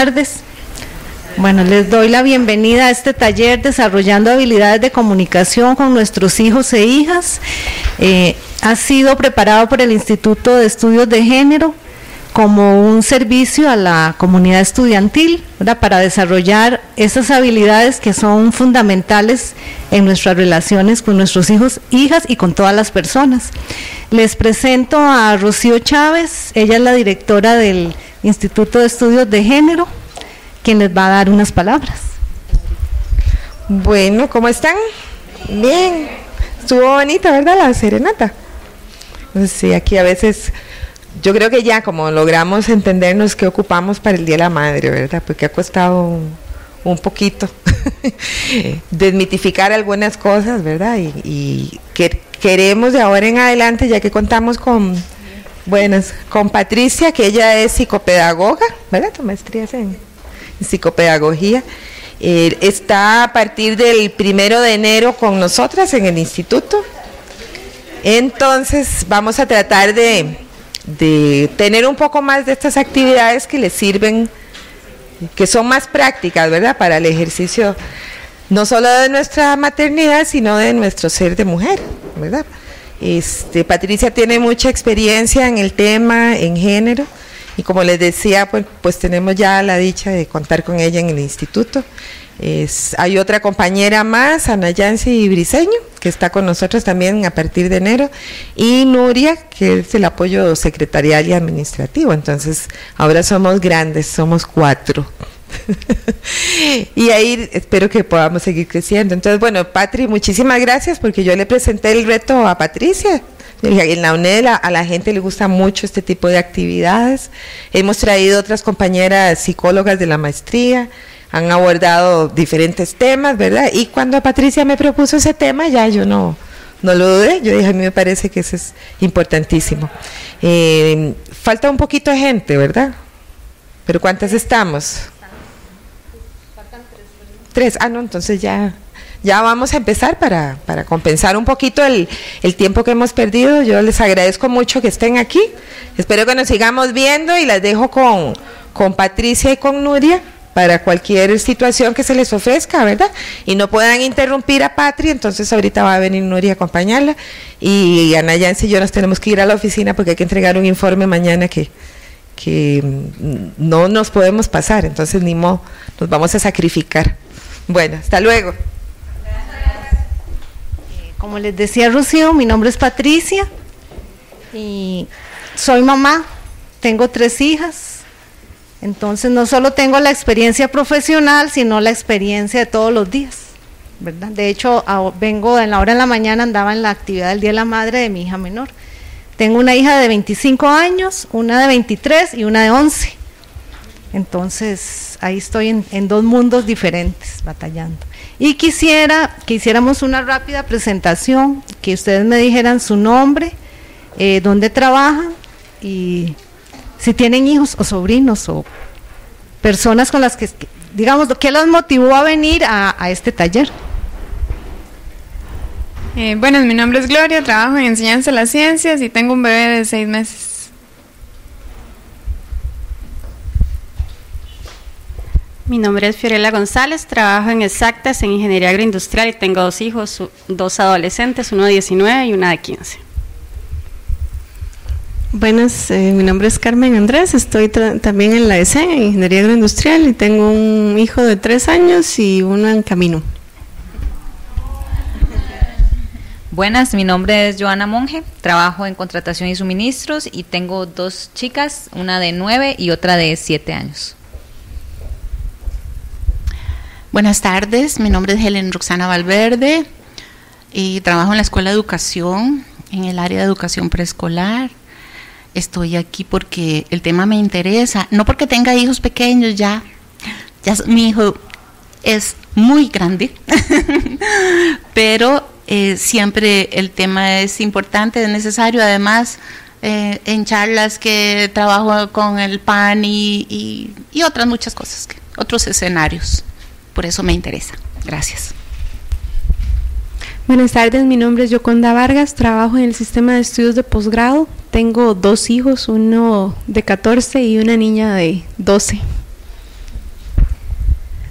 Tardes. Bueno, les doy la bienvenida a este taller Desarrollando Habilidades de Comunicación con nuestros hijos e hijas. Ha sido preparado por el Instituto de Estudios de Género como un servicio a la comunidad estudiantil, ¿verdad?, para desarrollar esas habilidades que son fundamentales en nuestras relaciones con nuestros hijos, hijas y con todas las personas. Les presento a Rocío Chávez, ella es la directora del Instituto de Estudios de Género, quien les va a dar unas palabras. Bueno, ¿cómo están? Bien, estuvo bonita, ¿verdad?, la serenata. Sí, aquí a veces, yo creo que ya como logramos entendernos qué ocupamos para el Día de la Madre, ¿verdad?, porque ha costado un poquito desmitificar algunas cosas, ¿verdad?, y queremos de ahora en adelante, ya que contamos con Patricia, que ella es psicopedagoga, ¿verdad?, tu maestría es en psicopedagogía, está a partir del 1 de enero con nosotras en el instituto. Entonces vamos a tratar de tener un poco más de estas actividades que les sirven, que son más prácticas, ¿verdad?, para el ejercicio no solo de nuestra maternidad, sino de nuestro ser de mujer, ¿verdad? Patricia tiene mucha experiencia en el tema, en género, y como les decía, pues tenemos ya la dicha de contar con ella en el instituto. Hay otra compañera más, Ana Yancy Briceño, que está con nosotros también a partir de enero, y Nuria, que es el apoyo secretarial y administrativo. Entonces ahora somos grandes, somos 4. Y ahí espero que podamos seguir creciendo. Entonces, bueno, Patri, muchísimas gracias, porque yo le presenté el reto a Patricia. En la UNED a la gente le gusta mucho este tipo de actividades. Hemos traído otras compañeras psicólogas de la maestría, han abordado diferentes temas, ¿verdad? Y cuando Patricia me propuso ese tema, ya yo no lo dudé. Yo dije, a mí me parece que eso es importantísimo. Falta un poquito de gente, ¿verdad? ¿Pero cuántas estamos? Faltan 3. No, entonces ya vamos a empezar para compensar un poquito el tiempo que hemos perdido. Yo les agradezco mucho que estén aquí. Espero que nos sigamos viendo y las dejo con Patricia y con Nuria para cualquier situación que se les ofrezca, ¿verdad? Y no puedan interrumpir a Patri, entonces ahorita va a venir Nuria a acompañarla, y Ana Yancy y yo nos tenemos que ir a la oficina porque hay que entregar un informe mañana que no nos podemos pasar, entonces ni modo, nos vamos a sacrificar. Bueno, hasta luego. Como les decía Rocío, mi nombre es Patricia y soy mamá, tengo 3 hijas. Entonces no solo tengo la experiencia profesional, sino la experiencia de todos los días, ¿verdad? De hecho, vengo en la hora de la mañana, andaba en la actividad del Día de la Madre de mi hija menor. Tengo una hija de 25 años, una de 23 y una de 11. Entonces ahí estoy en 2 mundos diferentes, batallando. Y quisiera que hiciéramos una rápida presentación, que ustedes me dijeran su nombre, dónde trabajan y si tienen hijos o sobrinos o personas con las que, digamos, ¿qué los motivó a venir a este taller? Bueno, mi nombre es Gloria, trabajo en Enseñanza de las Ciencias y tengo un bebé de 6 meses. Mi nombre es Fiorella González, trabajo en Exactas, en Ingeniería Agroindustrial, y tengo 2 hijos, 2 adolescentes, uno de 19 y una de 15. Buenas, mi nombre es Carmen Andrés, estoy también en la ESE, en Ingeniería Agroindustrial, y tengo un hijo de 3 años y uno en camino. Buenas, mi nombre es Joana Monge, trabajo en contratación y suministros y tengo 2 chicas, una de 9 y otra de 7 años. Buenas tardes, mi nombre es Helen Roxana Valverde y trabajo en la Escuela de Educación, en el área de educación preescolar. Estoy aquí porque el tema me interesa, no porque tenga hijos pequeños, ya mi hijo es muy grande, pero siempre el tema es importante, es necesario. Además, en charlas que trabajo con el PAN y otras muchas cosas, otros escenarios, por eso me interesa. Gracias. Buenas tardes, mi nombre es Yoconda Vargas, trabajo en el sistema de estudios de posgrado, tengo 2 hijos, uno de 14 y una niña de 12.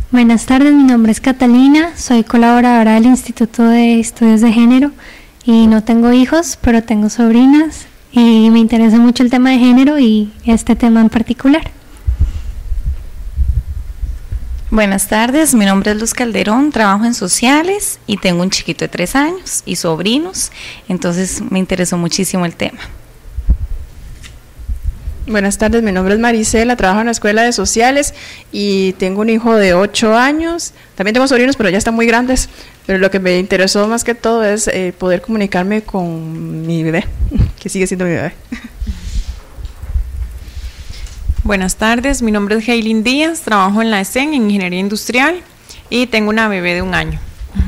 Buenas tardes, mi nombre es Catalina, soy colaboradora del Instituto de Estudios de Género y no tengo hijos, pero tengo sobrinas y me interesa mucho el tema de género y este tema en particular. Buenas tardes, mi nombre es Luz Calderón, trabajo en sociales y tengo un chiquito de 3 años y sobrinos, entonces me interesó muchísimo el tema. Buenas tardes, mi nombre es Marisela, trabajo en la Escuela de Sociales y tengo un hijo de 8 años. También tengo sobrinos, pero ya están muy grandes. Pero lo que me interesó más que todo es poder comunicarme con mi bebé, que sigue siendo mi bebé. Buenas tardes, mi nombre es Heilin Díaz, trabajo en la ESEN, en Ingeniería Industrial, y tengo una bebé de 1 año.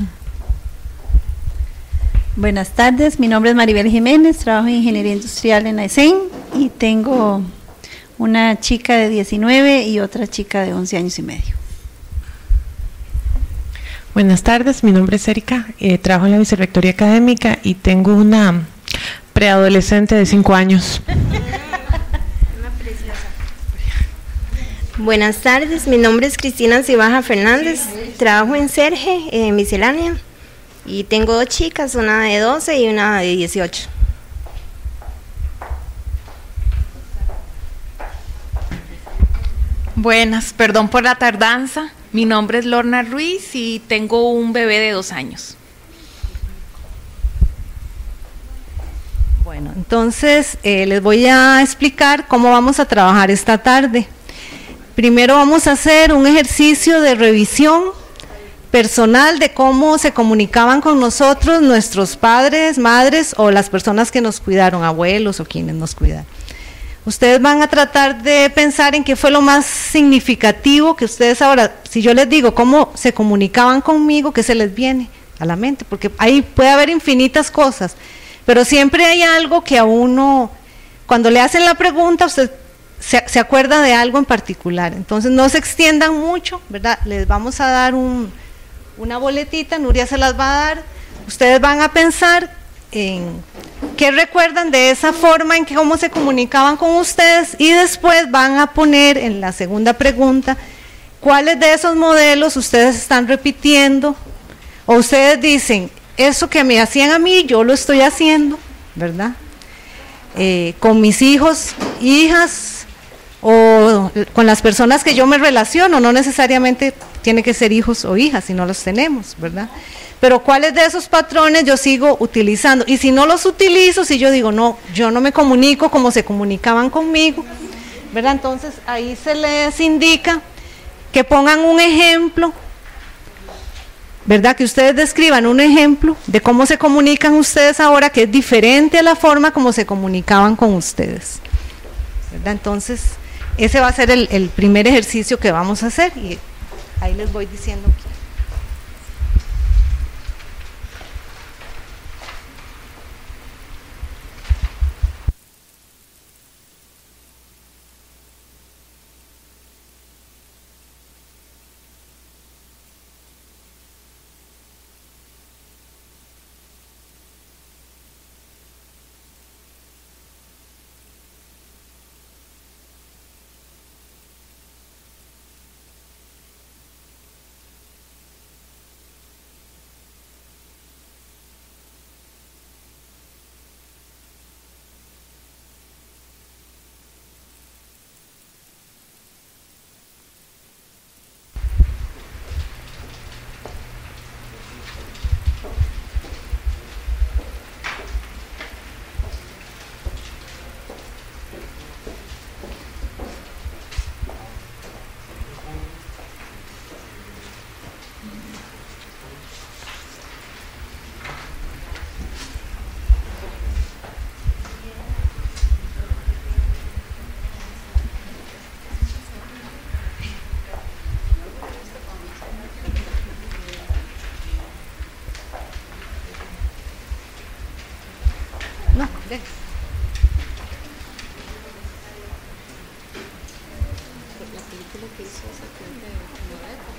Buenas tardes, mi nombre es Maribel Jiménez, trabajo en Ingeniería Industrial en la ESEN y tengo una chica de 19 y otra chica de 11 años y medio. Buenas tardes, mi nombre es Erika, trabajo en la Vicerrectoría Académica y tengo una preadolescente de 5 años. Buenas tardes, mi nombre es Cristina Cibaja Fernández, trabajo en Serge, en Miscelánea. Y tengo 2 chicas, una de 12 y una de 18. Buenas, perdón por la tardanza. Mi nombre es Lorna Ruiz y tengo un bebé de 2 años. Bueno, entonces les voy a explicar cómo vamos a trabajar esta tarde. Primero vamos a hacer un ejercicio de revisión personal de cómo se comunicaban con nosotros nuestros padres, madres o las personas que nos cuidaron, abuelos o quienes nos cuidaron. Ustedes van a tratar de pensar en qué fue lo más significativo que ustedes ahora, si yo les digo cómo se comunicaban conmigo, ¿qué se les viene a la mente? Porque ahí puede haber infinitas cosas, pero siempre hay algo que a uno, cuando le hacen la pregunta, usted se acuerda de algo en particular. Entonces no se extiendan mucho, ¿verdad? Les vamos a dar una boletita, Nuria se las va a dar, ustedes van a pensar en qué recuerdan de esa forma en que cómo se comunicaban con ustedes y después van a poner en la segunda pregunta cuáles de esos modelos ustedes están repitiendo o ustedes dicen, eso que me hacían a mí, yo lo estoy haciendo, ¿verdad? Con mis hijos, hijas o con las personas que yo me relaciono, no necesariamente tiene que ser hijos o hijas, si no los tenemos, ¿verdad? Pero cuáles de esos patrones yo sigo utilizando, y si no los utilizo, si yo digo, no, yo no me comunico como se comunicaban conmigo, ¿verdad? Entonces ahí se les indica que pongan un ejemplo, ¿verdad? Que ustedes describan un ejemplo de cómo se comunican ustedes ahora, que es diferente a la forma como se comunicaban con ustedes, ¿verdad? Entonces ese va a ser el primer ejercicio que vamos a hacer y ahí les voy diciendo. No, deja. La película que hizo esa que es de la época.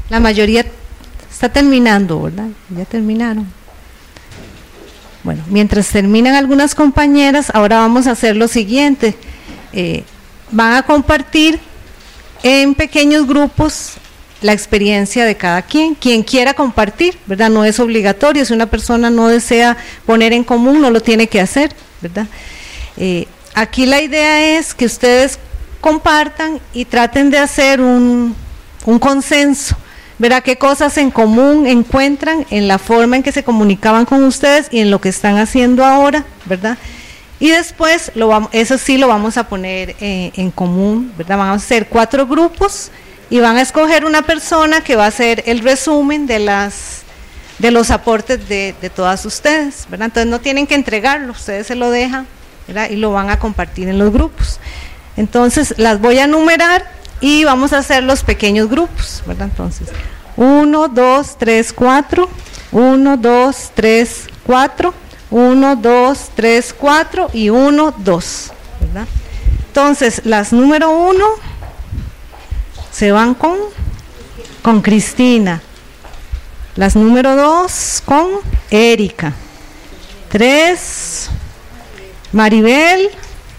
La mayoría está terminando, ¿verdad? Ya terminaron. Bueno, mientras terminan algunas compañeras, ahora vamos a hacer lo siguiente. Van a compartir en pequeños grupos la experiencia de cada quien quiera compartir, ¿verdad? No es obligatorio, si una persona no desea poner en común, no lo tiene que hacer, ¿verdad? Aquí la idea es que ustedes compartan y traten de hacer un consenso, verá qué cosas en común encuentran en la forma en que se comunicaban con ustedes y en lo que están haciendo ahora, ¿verdad? Y después, eso sí lo vamos a poner en común, ¿verdad? Van a hacer 4 grupos y van a escoger una persona que va a hacer el resumen de los aportes de todas ustedes, ¿verdad? Entonces no tienen que entregarlo, ustedes se lo dejan, ¿verdad? Y lo van a compartir en los grupos. Entonces las voy a numerar y vamos a hacer los pequeños grupos, ¿verdad? Entonces, 1, 2, 3, 4, 1, 2, 3, 4, 1, 2, 3, 4 y 1, 2, ¿verdad? Entonces, las número 1 se van con Cristina, las número 2 con Erika, 3, Maribel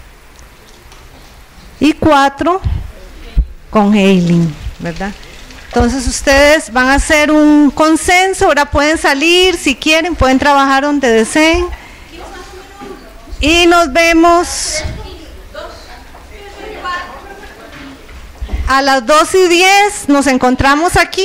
y 4 con Eileen, ¿verdad? Entonces ustedes van a hacer un consenso, ahora pueden salir si quieren, pueden trabajar donde deseen y nos vemos a las 2:10, nos encontramos aquí.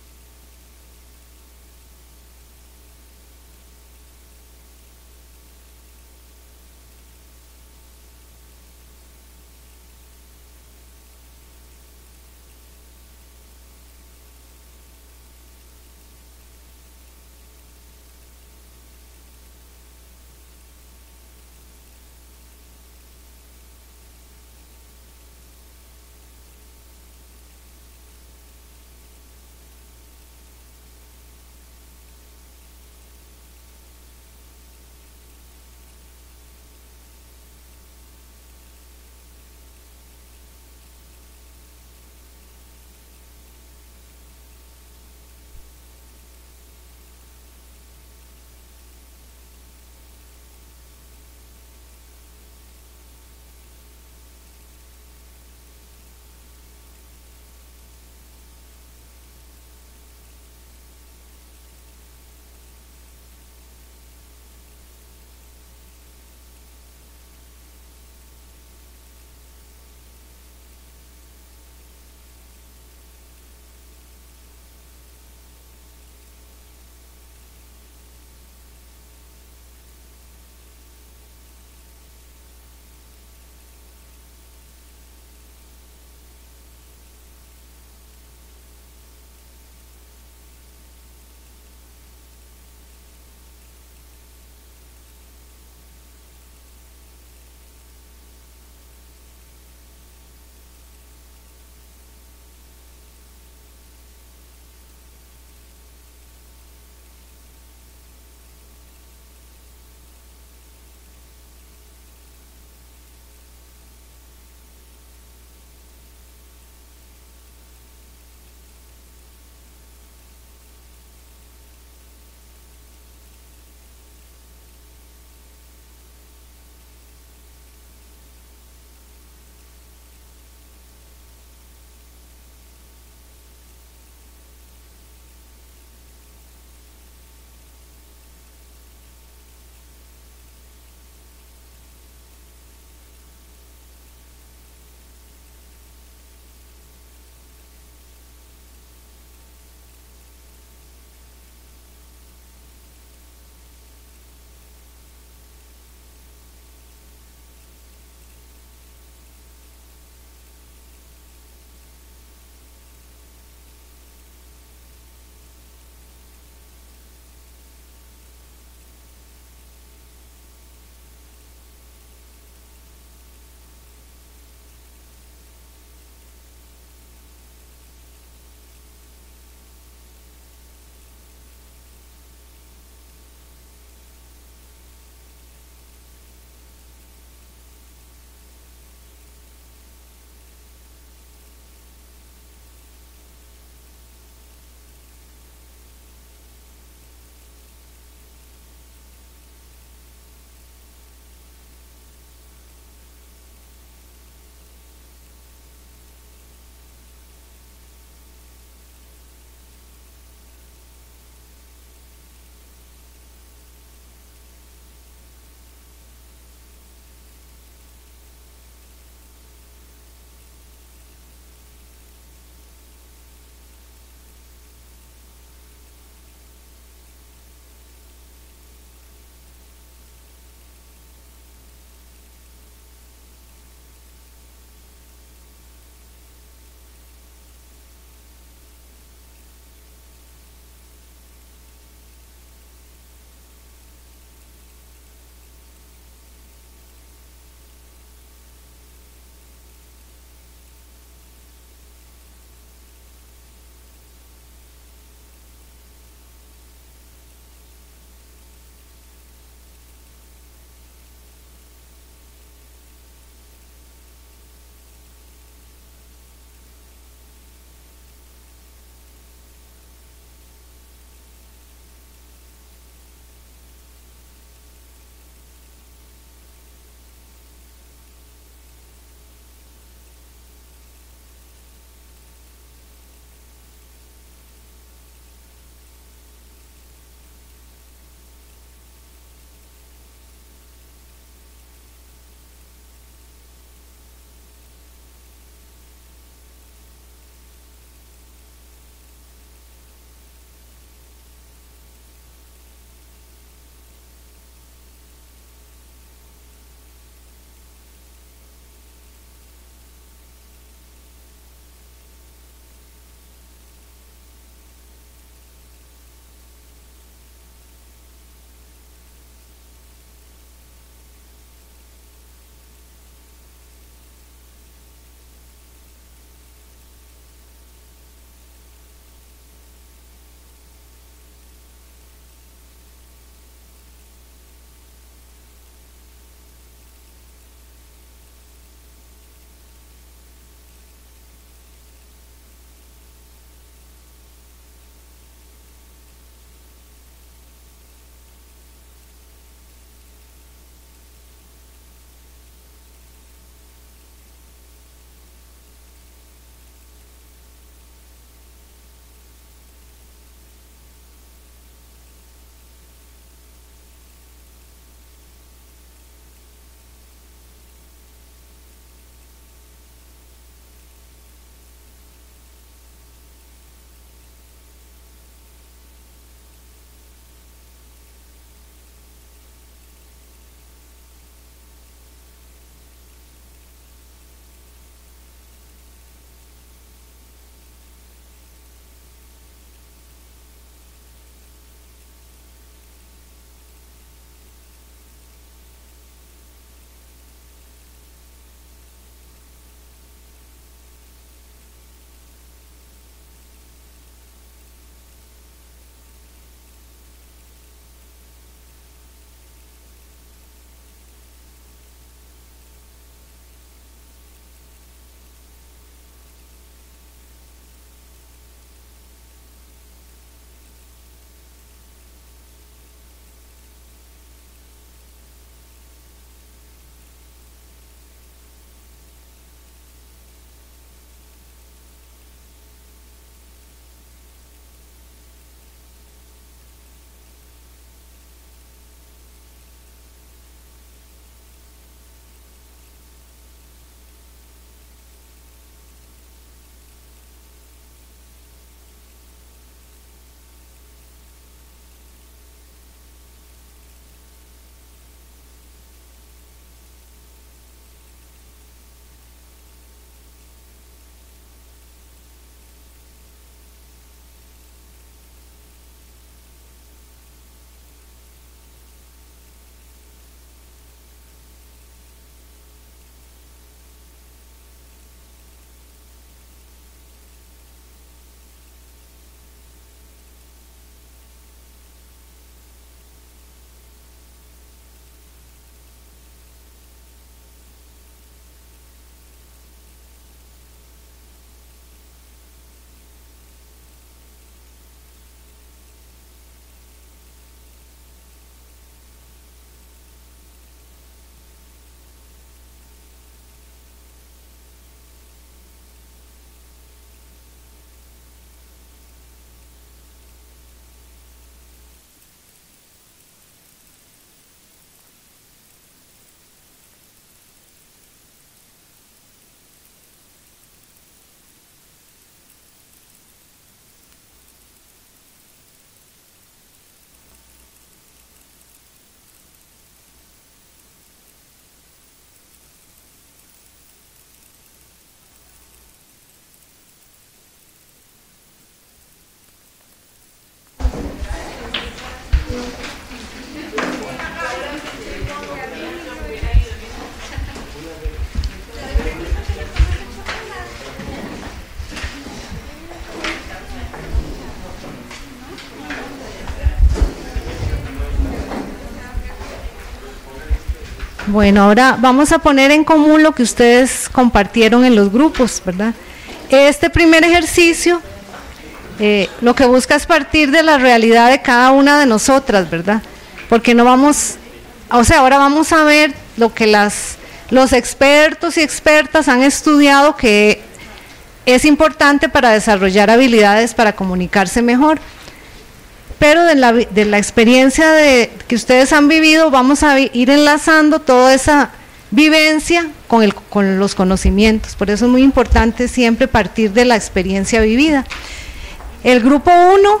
Bueno, ahora vamos a poner en común lo que ustedes compartieron en los grupos, ¿verdad? Este primer ejercicio lo que busca es partir de la realidad de cada una de nosotras, ¿verdad? Porque no vamos, o sea, ahora vamos a ver lo que los expertos y expertas han estudiado que es importante para desarrollar habilidades para comunicarse mejor. Pero de la experiencia que ustedes han vivido, vamos a ir enlazando toda esa vivencia con los conocimientos. Por eso es muy importante siempre partir de la experiencia vivida. El grupo 1,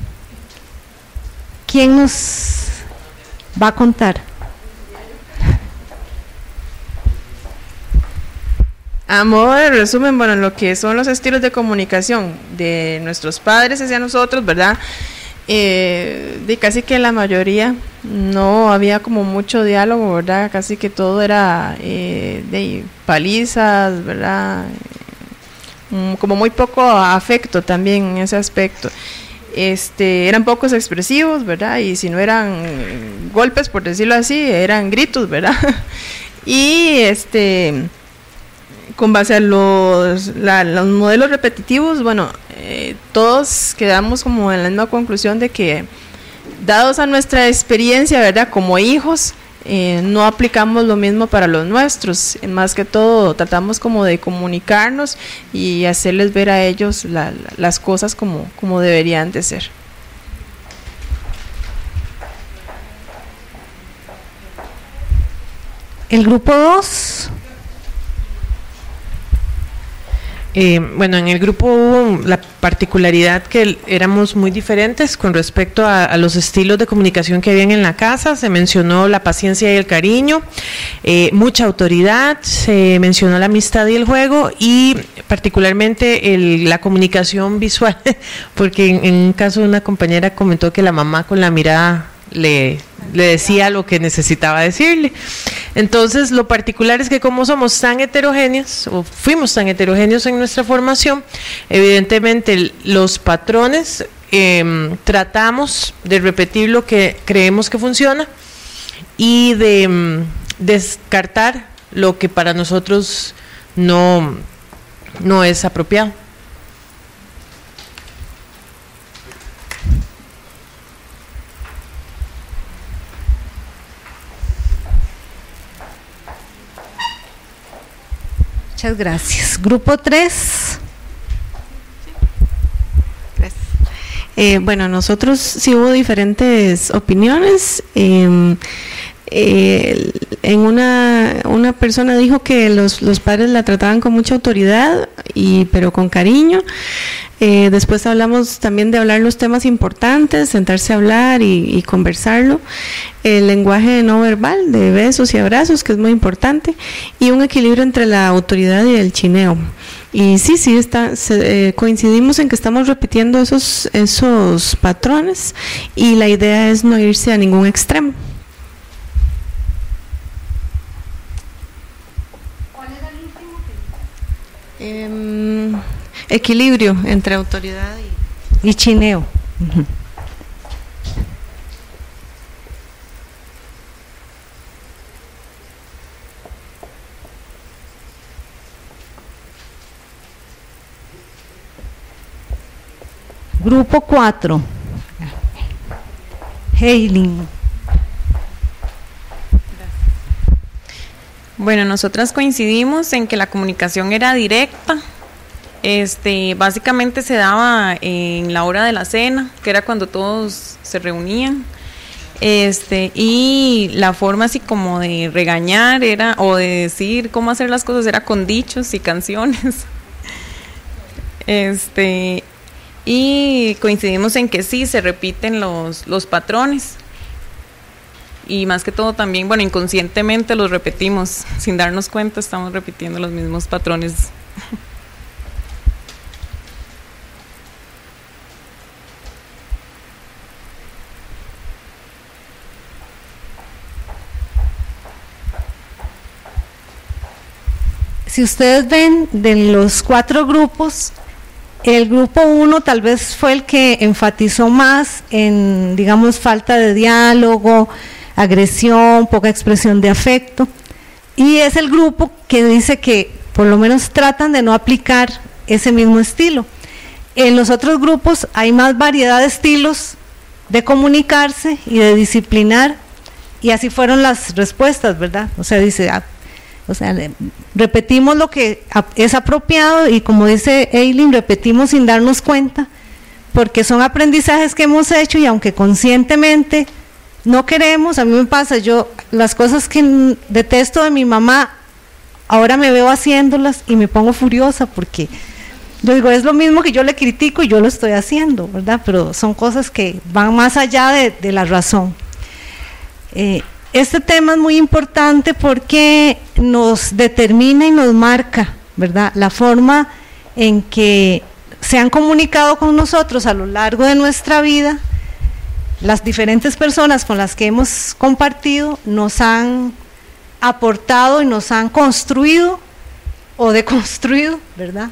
¿quién nos va a contar? A modo de resumen, bueno, lo que son los estilos de comunicación de nuestros padres hacia nosotros, ¿verdad? De casi que la mayoría no había como mucho diálogo, ¿verdad? Casi que todo era de palizas, ¿verdad? Como muy poco afecto también en ese aspecto. Eran pocos expresivos, ¿verdad? Y si no eran golpes, por decirlo así, eran gritos, ¿verdad? Y con base a los modelos repetitivos, bueno, todos quedamos como en la misma conclusión de que, dados a nuestra experiencia, ¿verdad?, como hijos, no aplicamos lo mismo para los nuestros. Más que todo tratamos como de comunicarnos y hacerles ver a ellos las cosas como deberían de ser. El grupo 2. Bueno, en el grupo hubo la particularidad que éramos muy diferentes con respecto a los estilos de comunicación que habían en la casa. Se mencionó la paciencia y el cariño, mucha autoridad, se mencionó la amistad y el juego, y particularmente la comunicación visual, porque en un caso una compañera comentó que la mamá con la mirada le decía lo que necesitaba decirle. Entonces, lo particular es que como somos tan heterogéneos, o fuimos tan heterogéneos en nuestra formación, evidentemente los patrones tratamos de repetir lo que creemos que funciona y de descartar lo que para nosotros no es apropiado. Muchas gracias. Grupo 3. Bueno, nosotros sí hubo diferentes opiniones. En una persona dijo que los padres la trataban con mucha autoridad, pero con cariño. Después hablamos también de hablar los temas importantes, sentarse a hablar y conversarlo. El lenguaje no verbal de besos y abrazos, que es muy importante, y un equilibrio entre la autoridad y el chineo. Y sí, coincidimos en que estamos repitiendo esos patrones, y la idea es no irse a ningún extremo. ¿Cuál era el último? Equilibrio entre autoridad y chineo. Uh-huh. Grupo 4. Heiling. Bueno, nosotras coincidimos en que la comunicación era directa. Básicamente se daba en la hora de la cena, que era cuando todos se reunían. Y la forma así como de regañar o de decir cómo hacer las cosas era con dichos y canciones. Y coincidimos en que sí, se repiten los patrones. Y más que todo también, bueno, inconscientemente los repetimos. Sin darnos cuenta estamos repitiendo los mismos patrones. si ustedes ven de los 4 grupos, el grupo 1 tal vez fue el que enfatizó más en, digamos, falta de diálogo, agresión, poca expresión de afecto, y es el grupo que dice que por lo menos tratan de no aplicar ese mismo estilo. En los otros grupos hay más variedad de estilos de comunicarse y de disciplinar, y así fueron las respuestas, ¿verdad? O sea, dice, repetimos lo que es apropiado, y como dice Eileen, repetimos sin darnos cuenta, porque son aprendizajes que hemos hecho, y aunque conscientemente no queremos, a mí me pasa, yo las cosas que detesto de mi mamá, ahora me veo haciéndolas y me pongo furiosa, porque yo digo, es lo mismo que yo le critico y yo lo estoy haciendo, ¿verdad? Pero son cosas que van más allá de la razón. Este tema es muy importante porque nos determina y nos marca, ¿verdad?, la forma en que se han comunicado con nosotros a lo largo de nuestra vida. Las diferentes personas con las que hemos compartido nos han aportado y nos han construido o deconstruido, ¿verdad?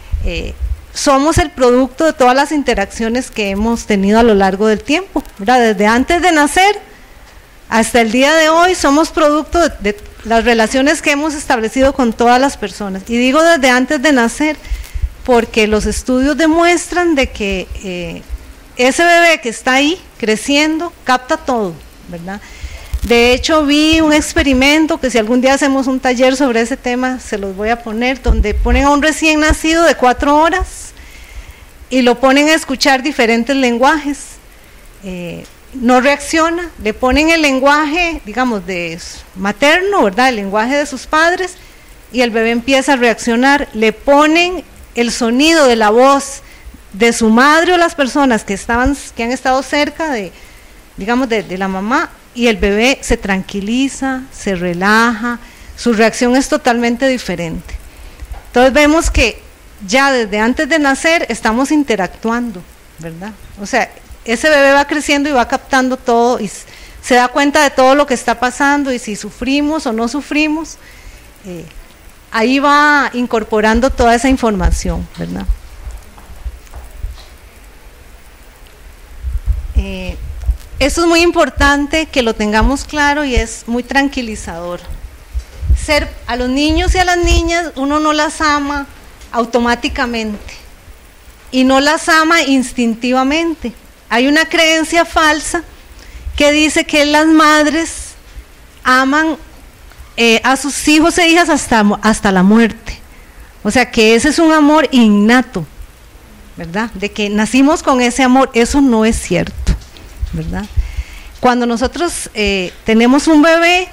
Somos el producto de todas las interacciones que hemos tenido a lo largo del tiempo, ¿verdad? Desde antes de nacer hasta el día de hoy somos producto de las relaciones que hemos establecido con todas las personas. Y digo desde antes de nacer porque los estudios demuestran de que ese bebé que está ahí creciendo capta todo, ¿verdad? De hecho, vi un experimento que si algún día hacemos un taller sobre ese tema, se los voy a poner, donde ponen a un recién nacido de 4 horas y lo ponen a escuchar diferentes lenguajes. No reacciona, le ponen el lenguaje, digamos, de materno, ¿verdad?, el lenguaje de sus padres, y el bebé empieza a reaccionar. Le ponen el sonido de la voz de su madre o las personas que han estado cerca de, digamos, de la mamá, y el bebé se tranquiliza, se relaja, su reacción es totalmente diferente. Entonces vemos que ya desde antes de nacer estamos interactuando, ¿verdad? O sea, ese bebé va creciendo y va captando todo y se da cuenta de todo lo que está pasando, y si sufrimos o no sufrimos, ahí va incorporando toda esa información, ¿verdad? Esto es muy importante que lo tengamos claro y es muy tranquilizador. A los niños y a las niñas uno no las ama automáticamente y no las ama instintivamente. Hay una creencia falsa que dice que las madres aman a sus hijos e hijas hasta la muerte. O sea, que ese es un amor innato, ¿verdad? De que nacimos con ese amor. Eso no es cierto, ¿verdad? Cuando nosotros tenemos un bebé,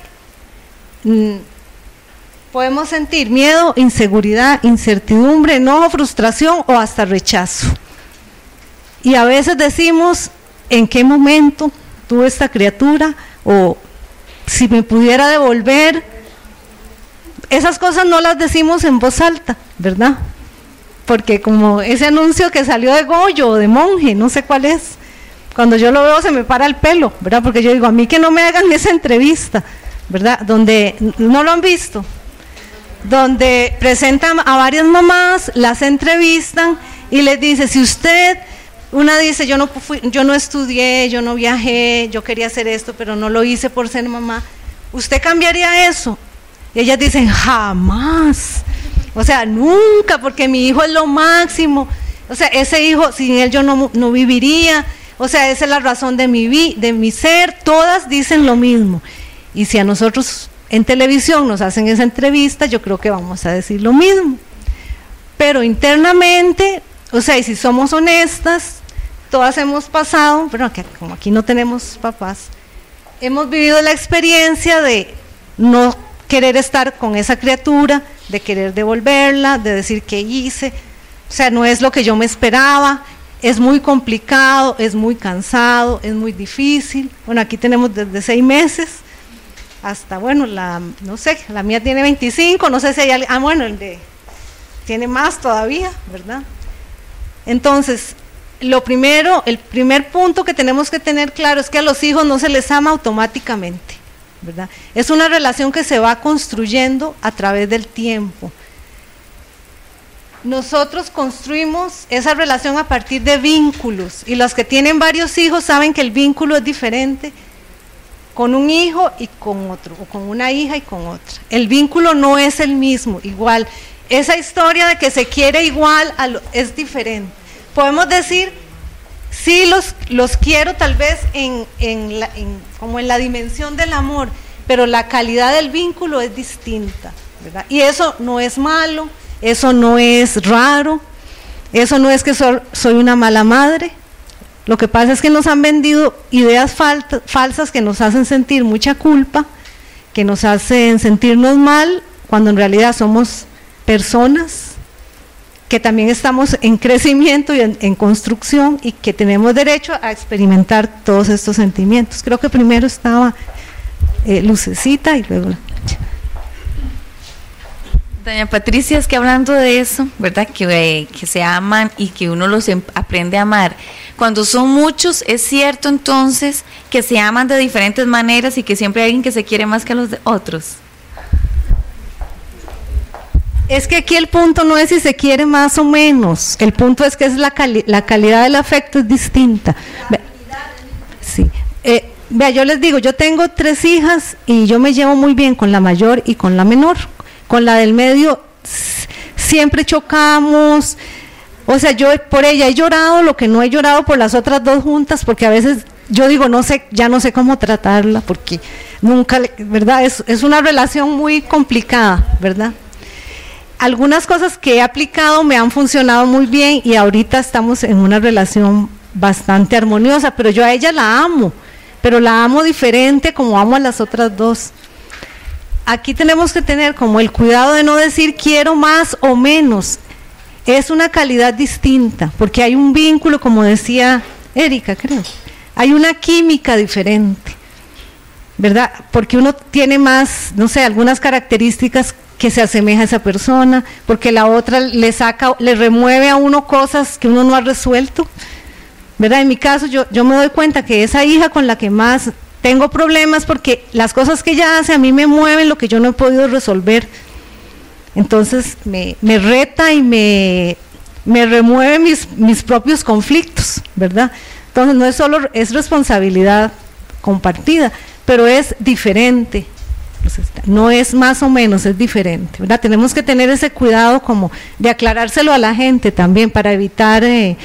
podemos sentir miedo, inseguridad, incertidumbre, enojo, frustración o hasta rechazo. Y a veces decimos, ¿en qué momento tuve esta criatura? O si me pudiera devolver. Esas cosas no las decimos en voz alta, ¿verdad? Porque como ese anuncio que salió de Goyo o de Monje, no sé cuál es, cuando yo lo veo se me para el pelo, ¿verdad? Porque yo digo, a mí que no me hagan esa entrevista, ¿verdad? Donde no lo han visto, donde presentan a varias mamás, las entrevistan y les dice, si usted, una dice, yo no estudié, yo no viajé, yo quería hacer esto, pero no lo hice por ser mamá, ¿usted cambiaría eso? Y ellas dicen, jamás, o sea, nunca, porque mi hijo es lo máximo, o sea, ese hijo, sin él yo no viviría, o sea, esa es la razón de mi ser. Todas dicen lo mismo, y si a nosotros en televisión nos hacen esa entrevista, yo creo que vamos a decir lo mismo, pero internamente, o sea, y si somos honestas, todas hemos pasado, pero como aquí no tenemos papás, hemos vivido la experiencia de no querer estar con esa criatura, de querer devolverla, de decir qué hice, o sea, no es lo que yo me esperaba, es muy complicado, es muy cansado, es muy difícil. Bueno, aquí tenemos desde 6 meses hasta, bueno, no sé, la mía tiene 25, no sé si hay alguien, bueno, tiene más todavía, ¿verdad? Entonces, el primer punto que tenemos que tener claro es que a los hijos no se les ama automáticamente, ¿verdad? Es una relación que se va construyendo a través del tiempo. nosotros construimos esa relación a partir de vínculos, y los que tienen varios hijos saben que el vínculo es diferente con un hijo y con otro, o con una hija y con otra. El vínculo no es el mismo, igual. Esa historia de que se quiere igual es diferente. Podemos decir, sí, los quiero tal vez como en la dimensión del amor, pero la calidad del vínculo es distinta, ¿verdad? Y eso no es malo, eso no es raro, eso no es que soy una mala madre. Lo que pasa es que nos han vendido ideas falsas que nos hacen sentir mucha culpa, que nos hacen sentirnos mal, cuando en realidad somos personas que también estamos en crecimiento y en construcción, y que tenemos derecho a experimentar todos estos sentimientos. Creo que primero estaba Lucecita y luego Doña Patricia, es que hablando de eso, ¿verdad? Que se aman y que uno los aprende a amar. Cuando son muchos, es cierto entonces que se aman de diferentes maneras y que siempre hay alguien que se quiere más que a los otros. Es que aquí el punto no es si se quiere más o menos, el punto es que es la calidad del afecto es distinta. Sí. Vea, yo les digo, yo tengo 3 hijas y yo me llevo muy bien con la mayor y con la menor. Con la del medio siempre chocamos, o sea, yo por ella he llorado lo que no he llorado por las otras 2 juntas, porque a veces yo digo, ya no sé cómo tratarla, porque nunca, ¿verdad? Es una relación muy complicada, ¿verdad? Algunas cosas que he aplicado me han funcionado muy bien y ahorita estamos en una relación bastante armoniosa, pero yo a ella la amo, pero la amo diferente como amo a las otras 2. Aquí tenemos que tener como el cuidado de no decir quiero más o menos, es una calidad distinta, porque hay un vínculo, como decía Erika, creo, hay una química diferente, ¿verdad? Porque uno tiene más, no sé, algunas características que se asemeja a esa persona, porque la otra le remueve a uno cosas que uno no ha resuelto, ¿verdad? En mi caso yo me doy cuenta que esa hija con la que más tengo problemas, porque las cosas que ella hace a mí me mueven lo que yo no he podido resolver, entonces me reta y me remueve mis propios conflictos, ¿verdad? Entonces no es solo, es responsabilidad compartida, pero es diferente, no es más o menos, es diferente, ¿verdad? Tenemos que tener ese cuidado como de aclarárselo a la gente también para evitar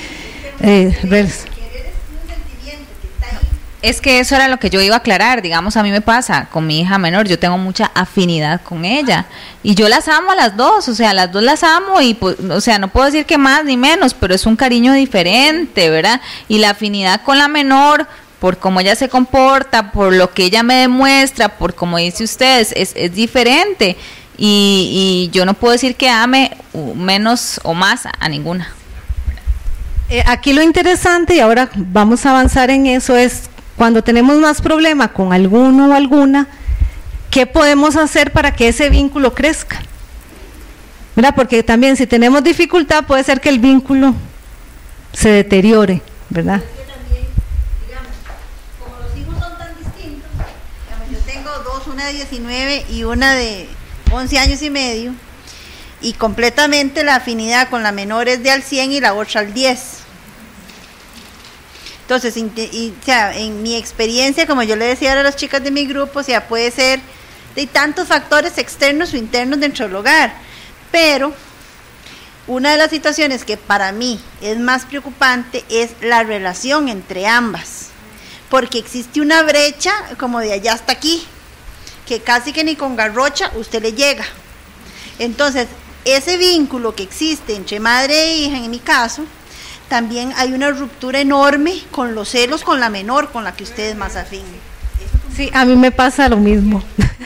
Es que eso era lo que yo iba a aclarar. Digamos, a mí me pasa con mi hija menor, yo tengo mucha afinidad con ella y yo las amo a las 2, o sea, las 2 las amo y pues, o sea, no puedo decir que más ni menos, pero es un cariño diferente, ¿verdad? Y la afinidad con la menor, por cómo ella se comporta, por lo que ella me demuestra, por como dice usted, es diferente y yo no puedo decir que ame menos o más a ninguna. Aquí lo interesante, y ahora vamos a avanzar en eso, es cuando tenemos más problema con alguno o alguna, ¿qué podemos hacer para que ese vínculo crezca? ¿Verdad? Porque también si tenemos dificultad puede ser que el vínculo se deteriore, ¿verdad? También, digamos, como los hijos son tan distintos, digamos, yo tengo 2, una de 19 y una de 11 años y medio, y completamente la afinidad con la menor es de al 100 y la otra al 10. Entonces, o sea, en mi experiencia, como yo le decía a las chicas de mi grupo, o sea, puede ser de tantos factores externos o internos dentro del hogar, pero una de las situaciones que para mí es más preocupante es la relación entre ambas, porque existe una brecha como de allá hasta aquí, que casi que ni con garrocha usted le llega. Entonces, ese vínculo que existe entre madre e hija, en mi caso, también hay una ruptura enorme con los celos con la menor, con la que usted es más afín. Sí, a mí me pasa lo mismo.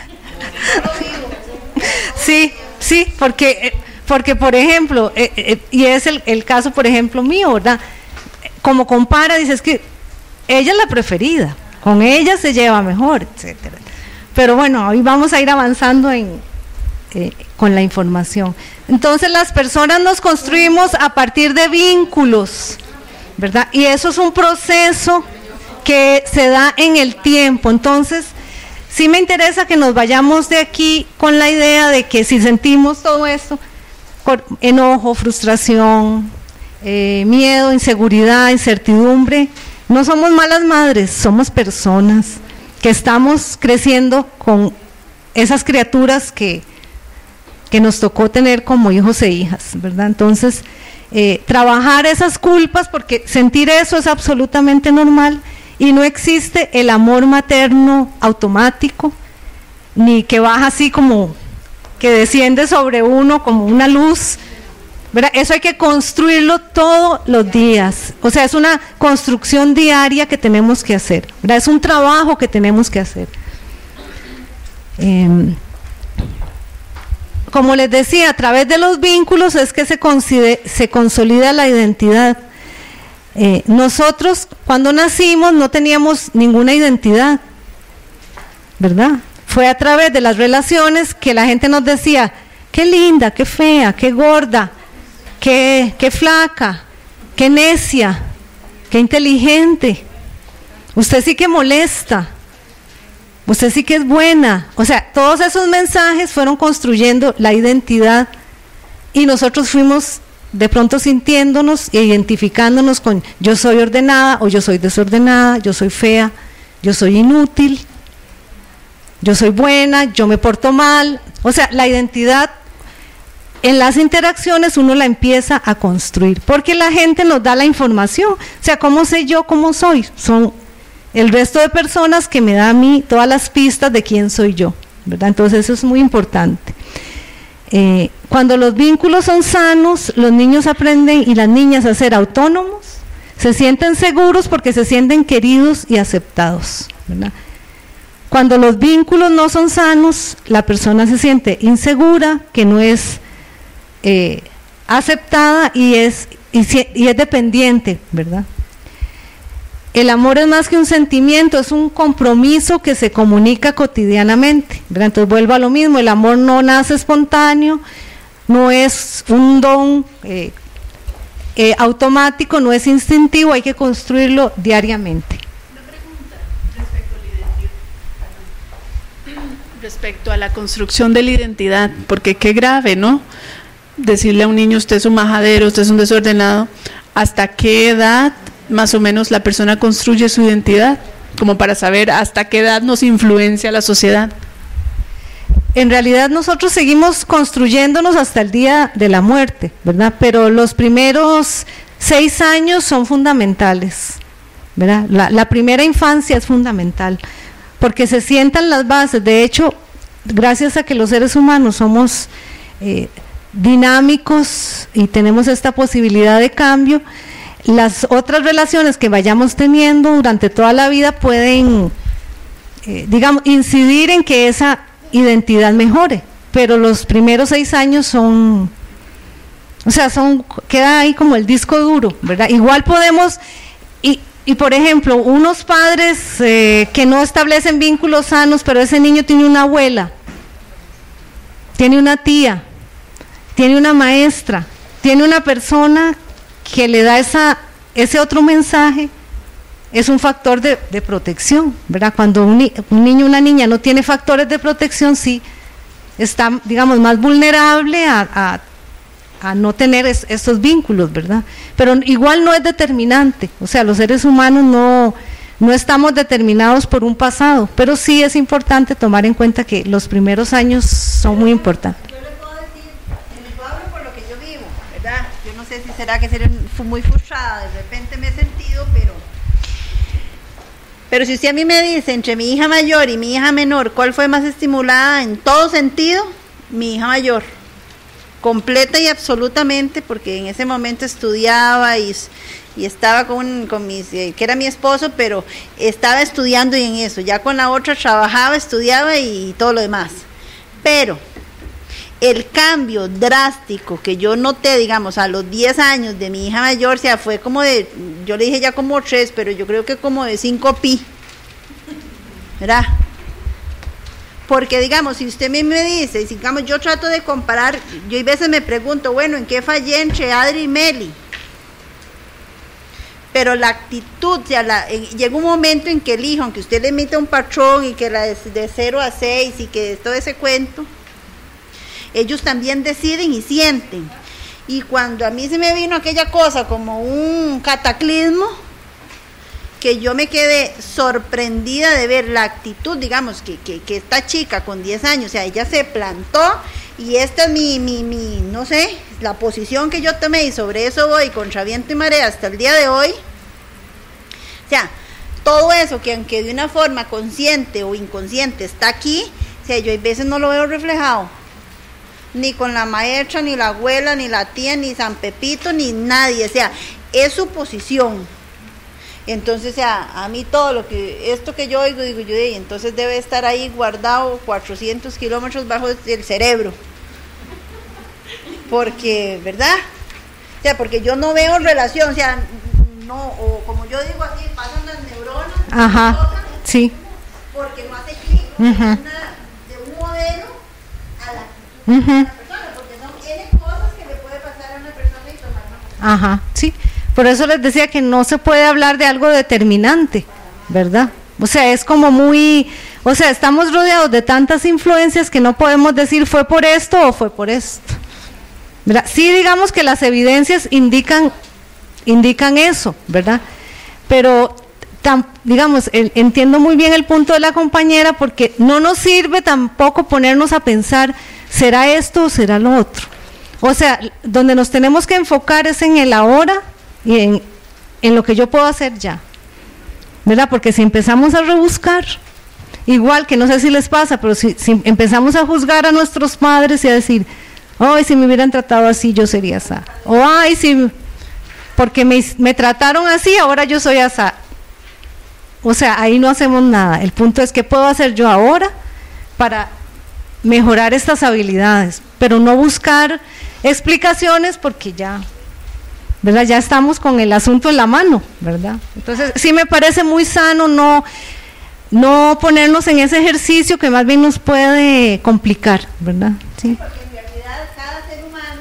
Sí, porque por ejemplo, y es el caso, por ejemplo, mío, ¿verdad? Como compara, dices que ella es la preferida, con ella se lleva mejor, etcétera. Pero bueno, hoy vamos a ir avanzando con la información. Entonces las personas nos construimos a partir de vínculos, ¿verdad? Y eso es un proceso que se da en el tiempo. Entonces sí me interesa que nos vayamos de aquí con la idea de que si sentimos todo esto, enojo, frustración, miedo, inseguridad, incertidumbre. No somos malas madres, somos personas que estamos creciendo con esas criaturas que nos tocó tener como hijos e hijas, ¿verdad? Entonces, trabajar esas culpas, porque sentir eso es absolutamente normal y no existe el amor materno automático, ni que baja así como que desciende sobre uno como una luz, ¿verdad? Eso hay que construirlo todos los días, o sea, es una construcción diaria que tenemos que hacer, ¿verdad? Es un trabajo que tenemos que hacer. Como les decía, a través de los vínculos es que se consolida la identidad. Nosotros cuando nacimos no teníamos ninguna identidad, ¿verdad? Fue a través de las relaciones que la gente nos decía, qué linda, qué fea, qué gorda, qué flaca, qué necia, qué inteligente, usted sí que molesta, usted sí que es buena. O sea, todos esos mensajes fueron construyendo la identidad y nosotros fuimos de pronto sintiéndonos e identificándonos con yo soy ordenada o yo soy desordenada, yo soy fea, yo soy inútil, yo soy buena, yo me porto mal. O sea, la identidad en las interacciones uno la empieza a construir, porque la gente nos da la información. O sea, ¿cómo sé yo cómo soy? Son el resto de personas que me da a mí todas las pistas de quién soy yo, ¿verdad? Entonces eso es muy importante. Cuando los vínculos son sanos, los niños aprenden y las niñas a ser autónomos, se sienten seguros porque se sienten queridos y aceptados, ¿verdad? Cuando los vínculos no son sanos, la persona se siente insegura, que no es aceptada y es dependiente, ¿verdad? El amor es más que un sentimiento, es un compromiso que se comunica cotidianamente, ¿verdad? Entonces vuelvo a lo mismo, el amor no nace espontáneo, no es un don automático, no es instintivo, hay que construirlo diariamente. Respecto a la construcción de la identidad, porque qué grave, ¿no? Decirle a un niño, usted es un majadero, usted es un desordenado. ¿Hasta qué edad más o menos la persona construye su identidad? Como para saber hasta qué edad nos influencia la sociedad. En realidad nosotros seguimos construyéndonos hasta el día de la muerte, ¿verdad? Pero los primeros 6 años son fundamentales, ¿verdad? La primera infancia es fundamental, porque se sientan las bases. De hecho, gracias a que los seres humanos somos dinámicos y tenemos esta posibilidad de cambio, las otras relaciones que vayamos teniendo durante toda la vida pueden, digamos, incidir en que esa identidad mejore, pero los primeros 6 años son, o sea, queda ahí como el disco duro, ¿verdad? Igual podemos, y por ejemplo, unos padres que no establecen vínculos sanos, pero ese niño tiene una abuela, tiene una tía, tiene una maestra, tiene una persona que le da ese otro mensaje, es un factor de protección, ¿verdad? Cuando un niño o una niña no tiene factores de protección, sí está, digamos, más vulnerable a no tener estos vínculos, ¿verdad? Pero igual no es determinante, o sea, los seres humanos no estamos determinados por un pasado, pero sí es importante tomar en cuenta que los primeros años son muy importantes. No sé si será que fui muy frustrada, de repente me he sentido, pero si usted a mí me dice, entre mi hija mayor y mi hija menor, ¿cuál fue más estimulada en todo sentido? Mi hija mayor, completa y absolutamente, porque en ese momento estudiaba y estaba con que era mi esposo, pero estaba estudiando y en eso, ya con la otra trabajaba, estudiaba y todo lo demás, pero el cambio drástico que yo noté, digamos, a los 10 años de mi hija mayor, o sea, fue como yo le dije ya como 3, pero yo creo que como de 5 pi, ¿verdad? Porque, digamos, si usted me dice, digamos, yo trato de comparar, yo a veces me pregunto, bueno, ¿en qué fallé entre Adri y Meli? Pero la actitud, o sea, llega un momento en que el hijo, aunque usted le emite un patrón y que de 0 a 6 y que todo ese cuento, ellos también deciden y sienten. Y cuando a mí se me vino aquella cosa como un cataclismo, que yo me quedé sorprendida de ver la actitud, digamos, que esta chica con 10 años, o sea, ella se plantó, y esta es mi, no sé, la posición que yo tomé, y sobre eso voy contra viento y marea hasta el día de hoy. O sea, todo eso que aunque de una forma consciente o inconsciente está aquí, o sea, yo a veces no lo veo reflejado, ni con la maestra, ni la abuela, ni la tía, ni San Pepito, ni nadie, o sea, es su posición. Entonces, o sea, a mí todo lo que, esto que yo oigo, digo yo, entonces debe estar ahí guardado 400 kilómetros bajo el cerebro, porque, ¿verdad? O sea, porque yo no veo relación, o sea, no, o como yo digo así, pasan las neuronas, ajá, sí, porque no hace clic de un modelo a la actitud de una persona, porque son N cosas que le puede pasar a una persona y tomar una. Ajá, sí, por eso les decía que no se puede hablar de algo determinante, ¿verdad? O sea, es como muy, o sea, estamos rodeados de tantas influencias que no podemos decir fue por esto o fue por esto, ¿verdad? Sí, digamos que las evidencias indican eso, ¿verdad? Pero, digamos, entiendo muy bien el punto de la compañera, porque no nos sirve tampoco ponernos a pensar, ¿será esto o será lo otro? O sea, donde nos tenemos que enfocar es en el ahora y en lo que yo puedo hacer ya, ¿verdad? Porque si empezamos a rebuscar, igual que no sé si les pasa, pero si empezamos a juzgar a nuestros padres y a decir, ay, si me hubieran tratado así, yo sería así, o ay, si porque me trataron así, ahora yo soy así. O sea, ahí no hacemos nada. El punto es, ¿qué puedo hacer yo ahora para mejorar estas habilidades? Pero no buscar explicaciones, porque ya, ¿verdad? Ya estamos con el asunto en la mano, ¿verdad? Entonces, sí me parece muy sano no ponernos en ese ejercicio que más bien nos puede complicar, ¿verdad? Sí. Porque en realidad cada ser humano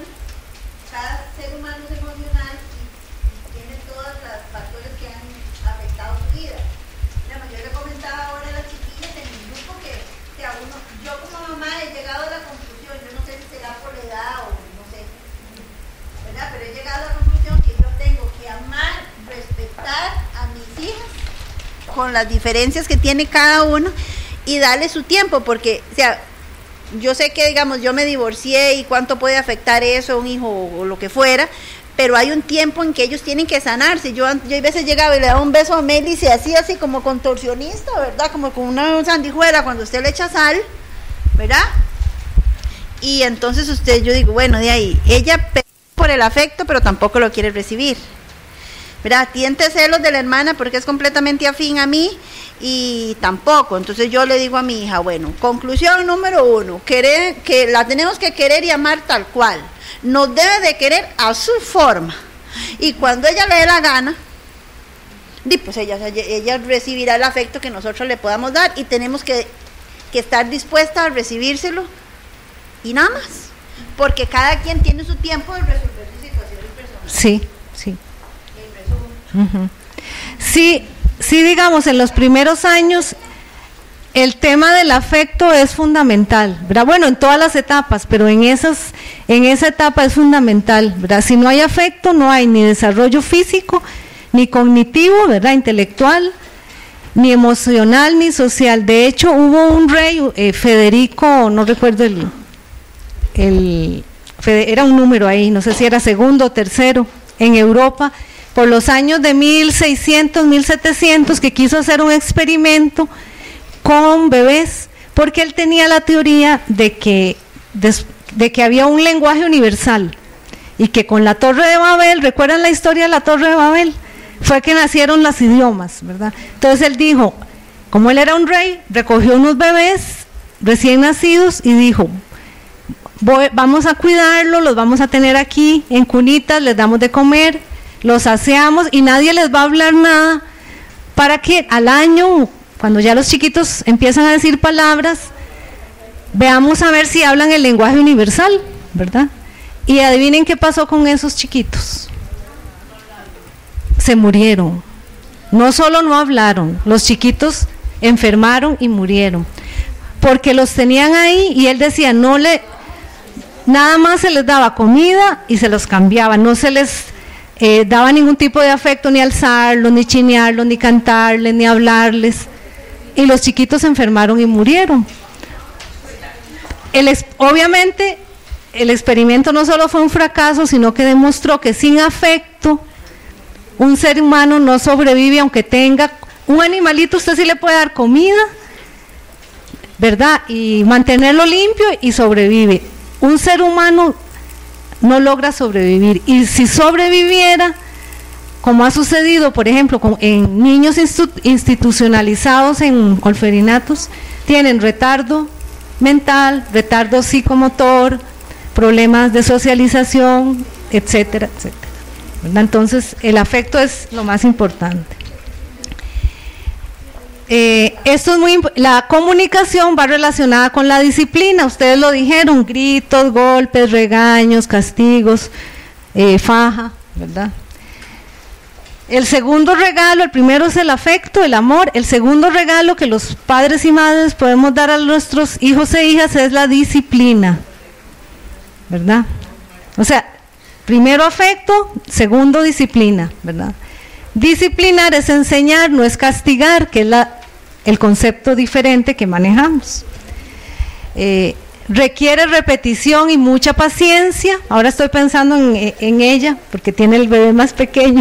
es emocional y tiene todos los factores que han afectado su vida. Digamos, yo le comentaba ahora a las chiquillas en mi grupo que yo como mamá he llegado a la conclusión, yo no sé si será por la edad o no sé, ¿verdad? Pero he llegado a la conclusión que yo tengo que amar, respetar a mis hijas con las diferencias que tiene cada uno y darle su tiempo, porque, o sea, yo sé que, digamos, yo me divorcié y cuánto puede afectar eso a un hijo o lo que fuera, pero hay un tiempo en que ellos tienen que sanarse. Yo a veces llegaba y le daba un beso a Meli y se hacía así como contorsionista, ¿verdad? Como con una sandijuela cuando usted le echa sal, ¿verdad? Y entonces yo digo, bueno, de ahí, ella por el afecto, pero tampoco lo quiere recibir, ¿verdad? Tiente celos de la hermana porque es completamente afín a mí y tampoco. Entonces yo le digo a mi hija, bueno, conclusión número 1, que la tenemos que querer y amar tal cual. Nos debe de querer a su forma. Y cuando ella le dé la gana, pues ella recibirá el afecto que nosotros le podamos dar y tenemos que estar dispuesta a recibírselo y nada más. Porque cada quien tiene su tiempo de resolver su situación personal. Sí, sí. Sí, digamos, en los primeros años el tema del afecto es fundamental, ¿verdad? Bueno, en todas las etapas, pero en esa etapa es fundamental, ¿verdad? Si no hay afecto, no hay ni desarrollo físico, ni cognitivo, ¿verdad? Intelectual, ni emocional, ni social. De hecho, hubo un rey, Federico, no recuerdo era un número ahí, no sé si era segundo o tercero, en Europa, por los años de 1600, 1700, que quiso hacer un experimento con bebés, porque él tenía la teoría de que había un lenguaje universal, y que con la Torre de Babel, ¿recuerdan la historia de la Torre de Babel? Fue que nacieron los idiomas, ¿verdad? Entonces él dijo, como él era un rey, recogió unos bebés recién nacidos y dijo, vamos a cuidarlos, los vamos a tener aquí en cunitas, les damos de comer, los aseamos y nadie les va a hablar nada, para que al año, cuando ya los chiquitos empiezan a decir palabras, veamos a ver si hablan el lenguaje universal, ¿verdad? Y adivinen qué pasó con esos chiquitos. Se murieron. No solo no hablaron, los chiquitos enfermaron y murieron, porque los tenían ahí y él decía, nada más se les daba comida y se los cambiaba, no se les daba ningún tipo de afecto, ni alzarlos, ni chinearlos, ni cantarles, ni hablarles, y los chiquitos se enfermaron y murieron. Obviamente el experimento no solo fue un fracaso, sino que demostró que sin afecto un ser humano no sobrevive, aunque tenga un animalito. Usted sí le puede dar comida, ¿verdad?, y mantenerlo limpio y sobrevive. Un ser humano no logra sobrevivir, y si sobreviviera, como ha sucedido, por ejemplo, en niños institucionalizados en orfelinatos, tienen retardo mental, retardo psicomotor, problemas de socialización, etcétera, etcétera, ¿verdad? Entonces, el afecto es lo más importante. Esto es la comunicación va relacionada con la disciplina, ustedes lo dijeron, gritos, golpes, regaños, castigos, faja, ¿verdad? El segundo regalo, el primero es el afecto, el amor. El segundo regalo que los padres y madres podemos dar a nuestros hijos e hijas es la disciplina, ¿verdad? O sea, primero afecto, segundo disciplina, ¿verdad? Disciplinar es enseñar, no es castigar, que es el concepto diferente que manejamos. Requiere repetición y mucha paciencia. Ahora estoy pensando en ella, porque tiene el bebé más pequeño.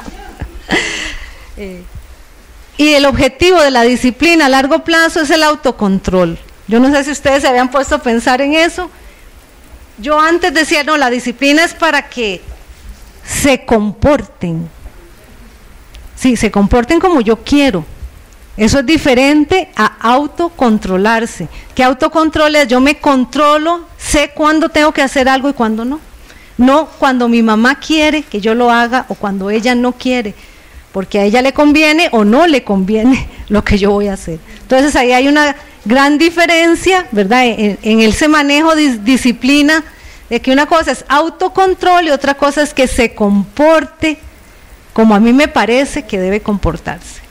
Y el objetivo de la disciplina a largo plazo es el autocontrol. Yo no sé si ustedes se habían puesto a pensar en eso. Yo antes decía, no, la disciplina es para que se comporten. Sí, se comporten como yo quiero. Eso es diferente a autocontrolarse. ¿Qué autocontrol es? Yo me controlo, sé cuándo tengo que hacer algo y cuándo no. No cuando mi mamá quiere que yo lo haga o cuando ella no quiere, porque a ella le conviene o no le conviene lo que yo voy a hacer. Entonces ahí hay una gran diferencia, ¿verdad? En ese manejo de disciplina, de que una cosa es autocontrol y otra cosa es que se comporte como a mí me parece que debe comportarse.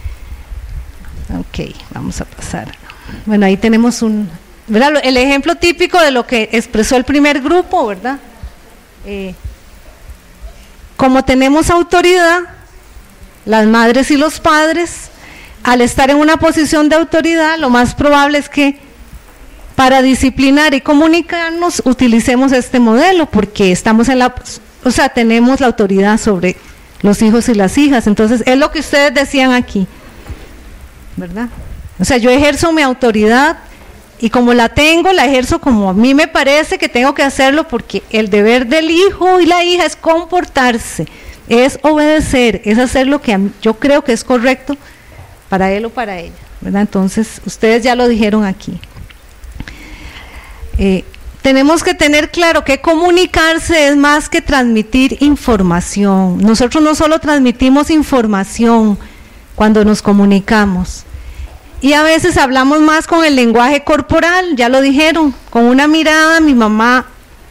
Ok, vamos a pasar. Bueno, ahí tenemos ¿verdad?, el ejemplo típico de lo que expresó el primer grupo, ¿verdad? Como tenemos autoridad, las madres y los padres, al estar en una posición de autoridad, lo más probable es que para disciplinar y comunicarnos utilicemos este modelo, porque estamos tenemos la autoridad sobre los hijos y las hijas. Entonces es lo que ustedes decían aquí, ¿verdad? O sea, yo ejerzo mi autoridad y como la ejerzo como a mí me parece que tengo que hacerlo, porque el deber del hijo y la hija es comportarse, es obedecer, es hacer lo que yo creo que es correcto para él o para ella, ¿verdad? Entonces, ustedes ya lo dijeron aquí. Tenemos que tener claro que comunicarse es más que transmitir información. Nosotros no solo transmitimos información cuando nos comunicamos, y a veces hablamos más con el lenguaje corporal, ya lo dijeron, con una mirada. Mi mamá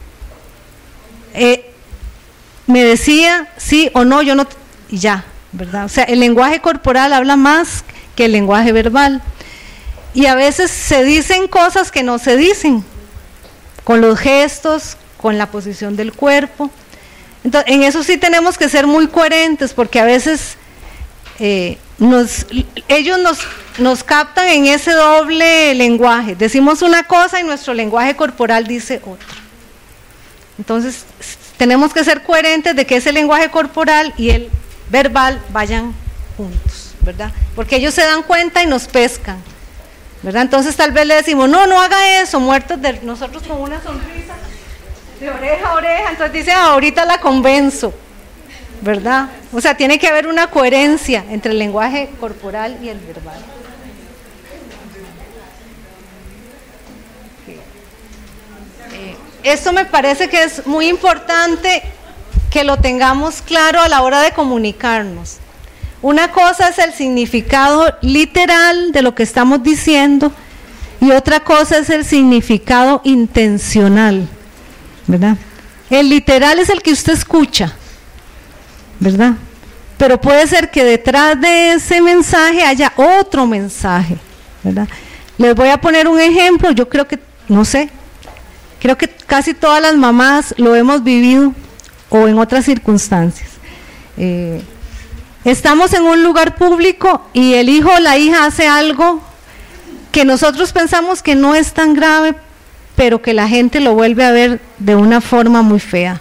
me decía sí o no, yo no, y ya, ¿verdad? O sea, el lenguaje corporal habla más que el lenguaje verbal, y a veces se dicen cosas que no se dicen, con los gestos, con la posición del cuerpo. Entonces, en eso sí tenemos que ser muy coherentes, porque a veces ellos nos captan en ese doble lenguaje. Decimos una cosa y nuestro lenguaje corporal dice otra. Entonces, tenemos que ser coherentes de que ese lenguaje corporal y el verbal vayan juntos, ¿verdad? Porque ellos se dan cuenta y nos pescan, ¿verdad? Entonces tal vez le decimos, no haga eso, muertos de nosotros con una sonrisa de oreja a oreja. Entonces dice, ahorita la convenzo, ¿verdad? O sea, tiene que haber una coherencia entre el lenguaje corporal y el verbal. Esto me parece que es muy importante que lo tengamos claro a la hora de comunicarnos. Una cosa es el significado literal de lo que estamos diciendo y otra cosa es el significado intencional, ¿verdad? El literal es el que usted escucha, ¿verdad? Pero puede ser que detrás de ese mensaje haya otro mensaje, ¿verdad? Les voy a poner un ejemplo. Yo creo que, no sé, creo que casi todas las mamás lo hemos vivido o en otras circunstancias. Estamos en un lugar público y el hijo o la hija hace algo que nosotros pensamos que no es tan grave, pero que la gente lo vuelve a ver de una forma muy fea.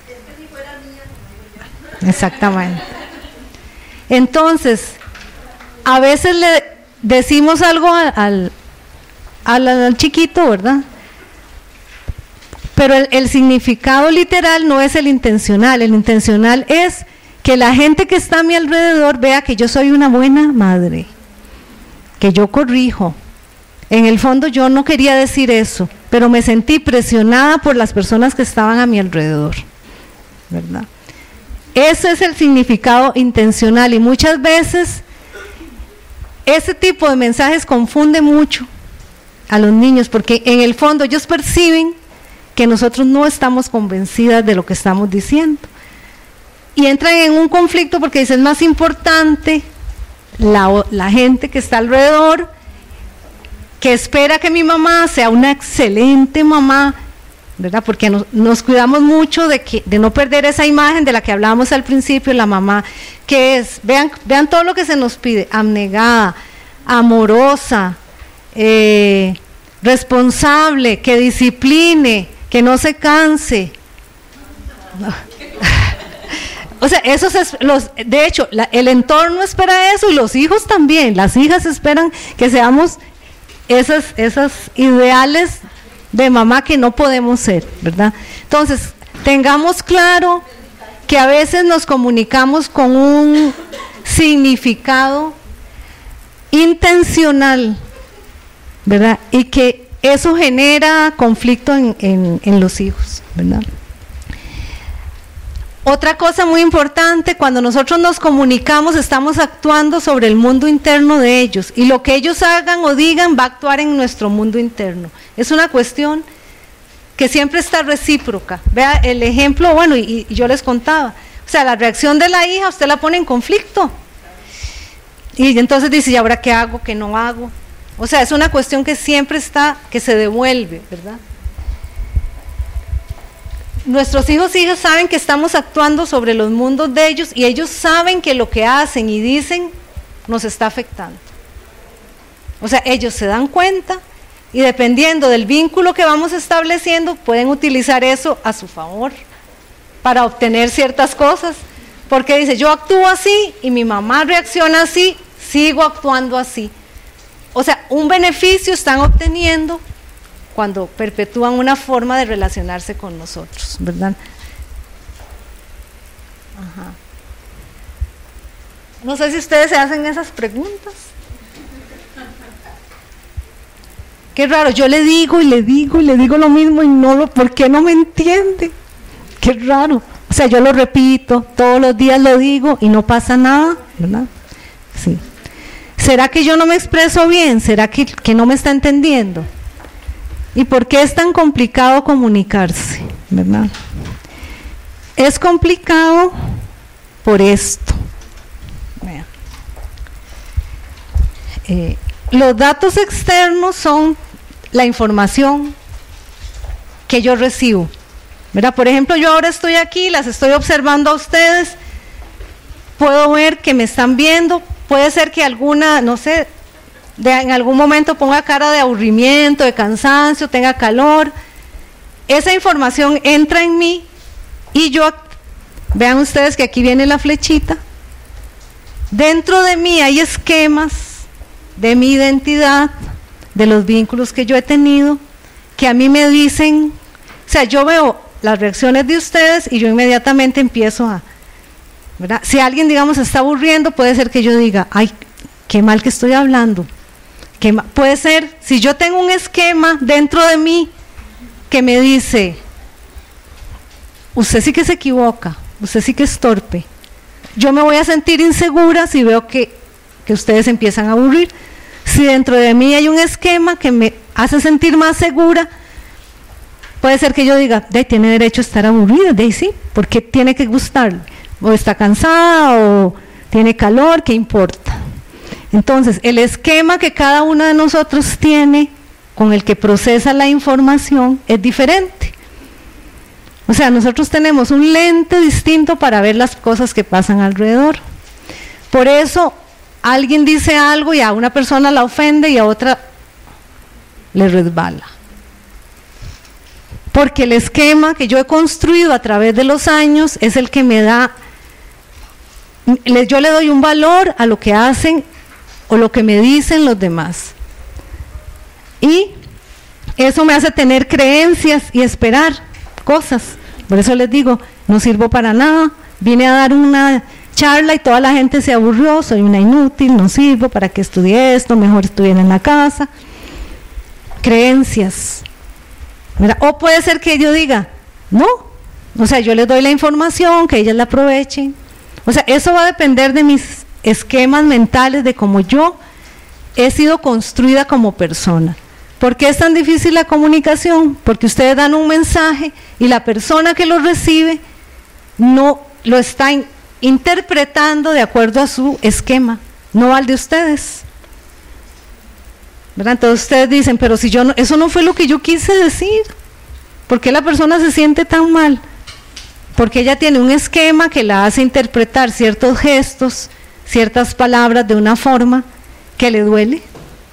Exactamente. Entonces, a veces le decimos algo al chiquito, ¿verdad? Pero el significado literal no es el intencional es que la gente que está a mi alrededor vea que yo soy una buena madre, que yo corrijo. En el fondo yo no quería decir eso, pero me sentí presionada por las personas que estaban a mi alrededor, ¿verdad? Ese es el significado intencional y muchas veces ese tipo de mensajes confunde mucho a los niños porque en el fondo ellos perciben que nosotros no estamos convencidas de lo que estamos diciendo y entran en un conflicto porque dicen es más importante la gente que está alrededor, que espera que mi mamá sea una excelente mamá, ¿verdad? Porque nos cuidamos mucho de no perder esa imagen de la que hablábamos al principio, la mamá que es, vean todo lo que se nos pide, abnegada, amorosa, responsable, que discipline, que no se canse. O sea, de hecho, el entorno espera eso y los hijos también, las hijas esperan que seamos esas ideales de mamá que no podemos ser, ¿verdad? Entonces, tengamos claro que a veces nos comunicamos con un significado intencional, ¿verdad? Y que eso genera conflicto en los hijos, ¿verdad? Otra cosa muy importante, cuando nosotros nos comunicamos, estamos actuando sobre el mundo interno de ellos, y lo que ellos hagan o digan va a actuar en nuestro mundo interno. Es una cuestión que siempre está recíproca. Vea el ejemplo, bueno, y yo les contaba, o sea, la reacción de la hija, usted la pone en conflicto, y entonces dice, ¿y ahora qué hago, qué no hago? O sea, es una cuestión que siempre está, que se devuelve, ¿verdad? Nuestros hijos y hijas saben que estamos actuando sobre los mundos de ellos y ellos saben que lo que hacen y dicen nos está afectando. O sea, ellos se dan cuenta y dependiendo del vínculo que vamos estableciendo, pueden utilizar eso a su favor para obtener ciertas cosas. Porque dice, yo actúo así y mi mamá reacciona así, sigo actuando así. O sea, un beneficio están obteniendo cuando perpetúan una forma de relacionarse con nosotros, ¿verdad? Ajá. No sé si ustedes se hacen esas preguntas. Qué raro, yo le digo y le digo y le digo lo mismo y ¿por qué no me entiende? Qué raro. O sea, yo lo repito, todos los días lo digo y no pasa nada, ¿verdad? Sí. ¿Será que yo no me expreso bien? ¿Será que no me está entendiendo? ¿Y por qué es tan complicado comunicarse? ¿Verdad? Es complicado por esto. Los datos externos son la información que yo recibo, ¿verdad? Por ejemplo, yo ahora estoy aquí, las estoy observando a ustedes, puedo ver que me están viendo, puede ser que alguna, no sé, en algún momento ponga cara de aburrimiento, de cansancio, tenga calor. Esa información entra en mí y yo, vean ustedes que aquí viene la flechita, dentro de mí hay esquemas de mi identidad, de los vínculos que yo he tenido, que a mí me dicen, o sea, yo veo las reacciones de ustedes y yo inmediatamente empiezo a, ¿verdad? Si alguien, digamos, está aburriendo, puede ser que yo diga, ay, qué mal que estoy hablando. Puede ser, si yo tengo un esquema dentro de mí que me dice, usted sí que se equivoca, usted sí que es torpe, yo me voy a sentir insegura si veo que ustedes empiezan a aburrir. Si dentro de mí hay un esquema que me hace sentir más segura, puede ser que yo diga, tiene derecho a estar aburrida, sí, porque tiene que gustarle, o está cansada, o tiene calor, ¿qué importa? Entonces, el esquema que cada uno de nosotros tiene, con el que procesa la información, es diferente. O sea, nosotros tenemos un lente distinto para ver las cosas que pasan alrededor. Por eso, alguien dice algo y a una persona la ofende y a otra le resbala. Porque el esquema que yo he construido a través de los años es el que me da, yo le doy un valor a lo que hacen o lo que me dicen los demás. Y eso me hace tener creencias y esperar cosas. Por eso les digo, no sirvo para nada, vine a dar una charla y toda la gente se aburrió, soy una inútil, no sirvo, ¿para qué estudié esto? Mejor estudiar en la casa. Creencias. Mira, o puede ser que yo diga, no, o sea, yo les doy la información, que ellas la aprovechen. O sea, eso va a depender de mis esquemas mentales, de cómo yo he sido construida como persona. ¿Por qué es tan difícil la comunicación? Porque ustedes dan un mensaje y la persona que lo recibe no lo está interpretando de acuerdo a su esquema, no al de ustedes. ¿Verdad? Entonces ustedes dicen, pero si yo no, eso no fue lo que yo quise decir. ¿Por qué la persona se siente tan mal? Porque ella tiene un esquema que la hace interpretar ciertos gestos, ciertas palabras de una forma que le duele.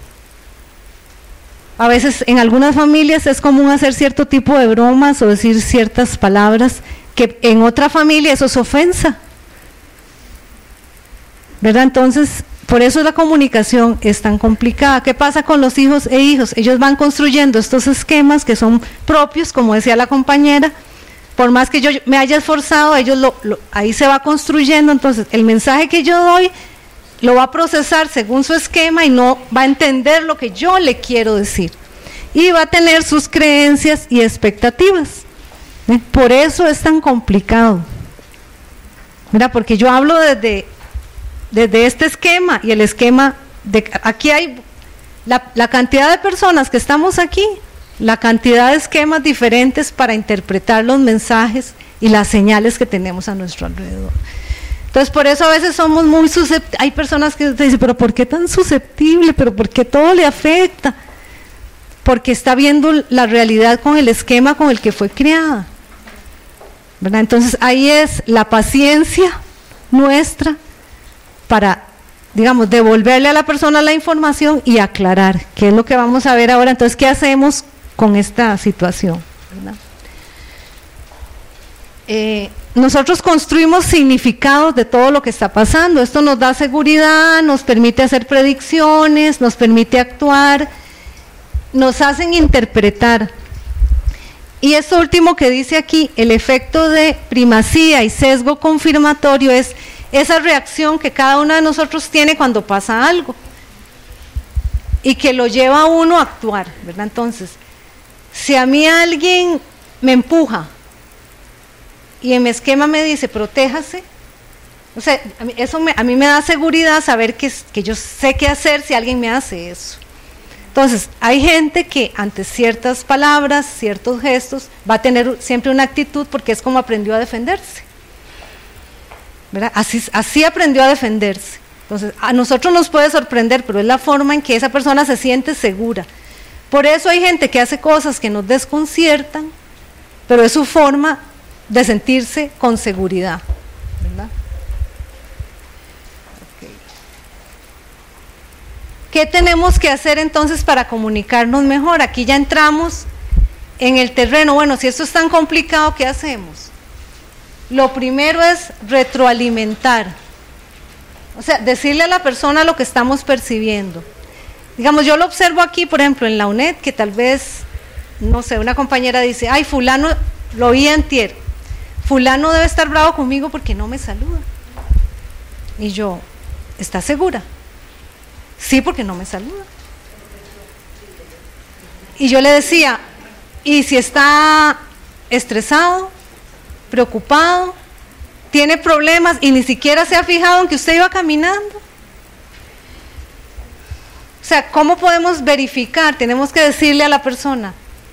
A veces en algunas familias es común hacer cierto tipo de bromas o decir ciertas palabras que en otra familia eso es ofensa. ¿Verdad? Entonces, por eso la comunicación es tan complicada. ¿Qué pasa con los hijos e hijos? Ellos van construyendo estos esquemas que son propios, como decía la compañera. Por más que yo me haya esforzado, ellos ahí se va construyendo. Entonces, el mensaje que yo doy lo va a procesar según su esquema y no va a entender lo que yo le quiero decir. Y va a tener sus creencias y expectativas. Por eso es tan complicado. Mira, porque yo hablo desde este esquema y el esquema de aquí hay la cantidad de personas que estamos aquí, la cantidad de esquemas diferentes para interpretar los mensajes y las señales que tenemos a nuestro alrededor. Entonces, por eso a veces somos muy susceptibles. Hay personas que te dicen, pero ¿por qué tan susceptible? ¿Pero por qué todo le afecta? Porque está viendo la realidad con el esquema con el que fue creada, ¿verdad? Entonces, ahí es la paciencia nuestra para, digamos, devolverle a la persona la información y aclarar, qué es lo que vamos a ver ahora. Entonces, ¿qué hacemos con esta situación? ¿Verdad? Nosotros construimos significados de todo lo que está pasando. Esto nos da seguridad, nos permite hacer predicciones, nos permite actuar, nos hacen interpretar. Y esto último que dice aquí, el efecto de primacía y sesgo confirmatorio, es esa reacción que cada uno de nosotros tiene cuando pasa algo y que lo lleva a uno a actuar, ¿verdad? Entonces, si a mí alguien me empuja y en mi esquema me dice protéjase, o sea, a mí me da seguridad saber que yo sé qué hacer si alguien me hace eso. Entonces, hay gente que ante ciertas palabras, ciertos gestos, va a tener siempre una actitud porque es como aprendió a defenderse, ¿verdad? Así aprendió a defenderse. Entonces, a nosotros nos puede sorprender, pero es la forma en que esa persona se siente segura. Por eso hay gente que hace cosas que nos desconciertan, pero es su forma de sentirse con seguridad, ¿verdad? Okay. ¿Qué tenemos que hacer entonces para comunicarnos mejor? Aquí ya entramos en el terreno. Bueno, si esto es tan complicado, ¿qué hacemos? Lo primero es retroalimentar, o sea, decirle a la persona lo que estamos percibiendo. Digamos, yo lo observo aquí, por ejemplo, en la UNED, que tal vez, no sé, una compañera dice, ay, fulano, lo vi antier, fulano debe estar bravo conmigo porque no me saluda. Y yo, ¿estás segura? Sí, porque no me saluda. Y yo le decía, ¿y si está estresado, preocupado, tiene problemas y ni siquiera se ha fijado en que usted iba caminando? O sea, ¿cómo podemos verificar? Tenemos que decirle a la persona,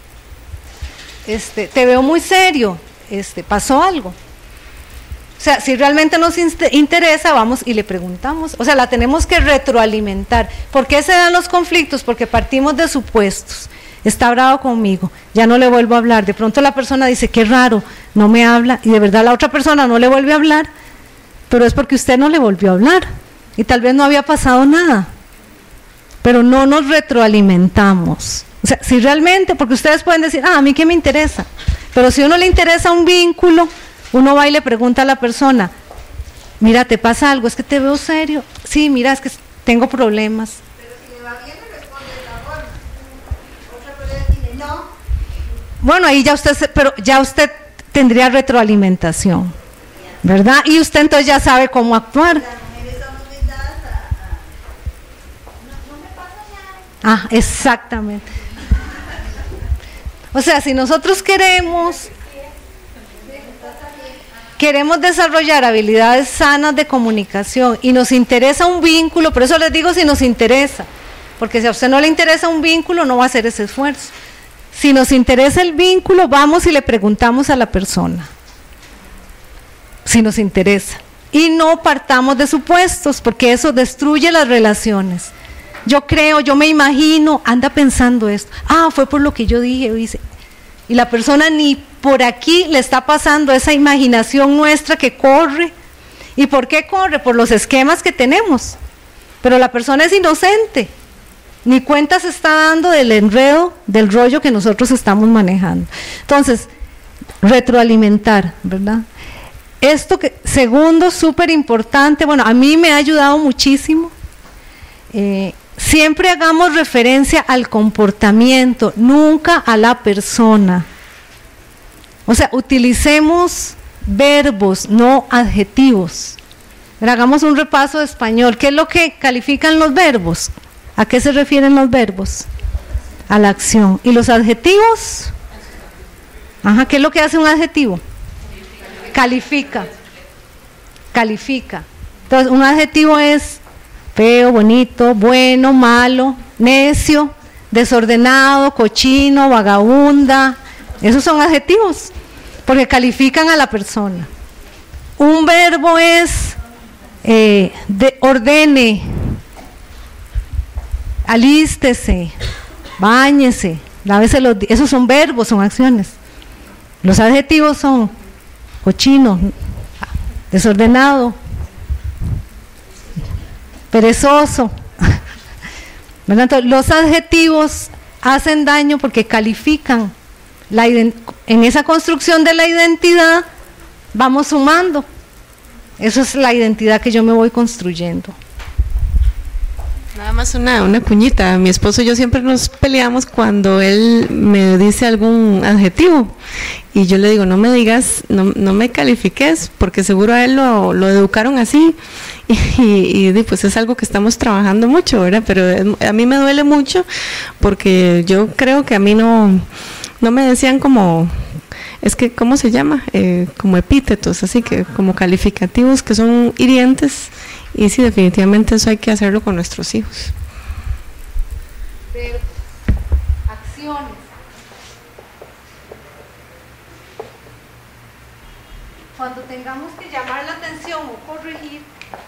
te veo muy serio, ¿pasó algo? O sea, si realmente nos interesa, vamos y le preguntamos. O sea, la tenemos que retroalimentar. ¿Por qué se dan los conflictos? Porque partimos de supuestos. está bravo conmigo, ya no le vuelvo a hablar. De pronto la persona dice, qué raro, no me habla, y de verdad la otra persona no le vuelve a hablar, pero es porque usted no le volvió a hablar, y tal vez no había pasado nada, pero no nos retroalimentamos. O sea, si realmente, porque ustedes pueden decir, a mí qué me interesa, pero si a uno le interesa un vínculo, uno va y le pregunta a la persona, mira, ¿te pasa algo? Es que te veo serio. Sí, mira, es que tengo problemas. Pero si le va bien, le responde de la forma. Otra persona dice, no. Bueno, ahí ya usted tendría retroalimentación, ¿verdad? Y usted entonces ya sabe cómo actuar. Ah, exactamente. O sea, si nosotros queremos desarrollar habilidades sanas de comunicación y nos interesa un vínculo, por eso les digo si nos interesa, porque si a usted no le interesa un vínculo no va a hacer ese esfuerzo. Si nos interesa el vínculo, vamos y le preguntamos a la persona si nos interesa, y no partamos de supuestos, porque eso destruye las relaciones. Yo creo, yo me imagino, anda pensando esto, fue por lo que yo dije o hice, y la persona ni por aquí le está pasando esa imaginación nuestra que corre. ¿Y por qué corre? Por los esquemas que tenemos, pero la persona es inocente, ni cuenta se está dando del enredo, del rollo que nosotros estamos manejando. Entonces, retroalimentar, ¿verdad? Esto que, segundo, súper importante, bueno, a mí me ha ayudado muchísimo. Siempre hagamos referencia al comportamiento, nunca a la persona. O sea, utilicemos verbos, no adjetivos. Pero hagamos un repaso de español. ¿Qué es lo que califican los verbos? ¿A qué se refieren los verbos? A la acción. ¿Y los adjetivos? ¿Qué es lo que hace un adjetivo? Califica. Califica. Entonces, un adjetivo es feo, bonito, bueno, malo, necio, desordenado, cochino, vagabunda. Esos son adjetivos, porque califican a la persona. Un verbo es ordene, alístese, báñese, lávese los dientes. Esos son verbos, son acciones. Los adjetivos son cochino, desordenado, perezoso. Entonces, los adjetivos hacen daño porque califican. En esa construcción de la identidad vamos sumando. Eso es la identidad que yo me voy construyendo. Nada más una cuñita. Mi esposo y yo siempre nos peleamos cuando él me dice algún adjetivo y yo le digo, no me digas, no me califiques, porque seguro a él lo educaron así y pues es algo que estamos trabajando mucho, ¿verdad? Pero a mí me duele mucho porque yo creo que a mí no me decían como, es que, ¿cómo se llama? Como epítetos, así que como calificativos que son hirientes. Y sí, definitivamente eso hay que hacerlo con nuestros hijos. Acciones. Cuando tengamos que llamar la atención o corregir,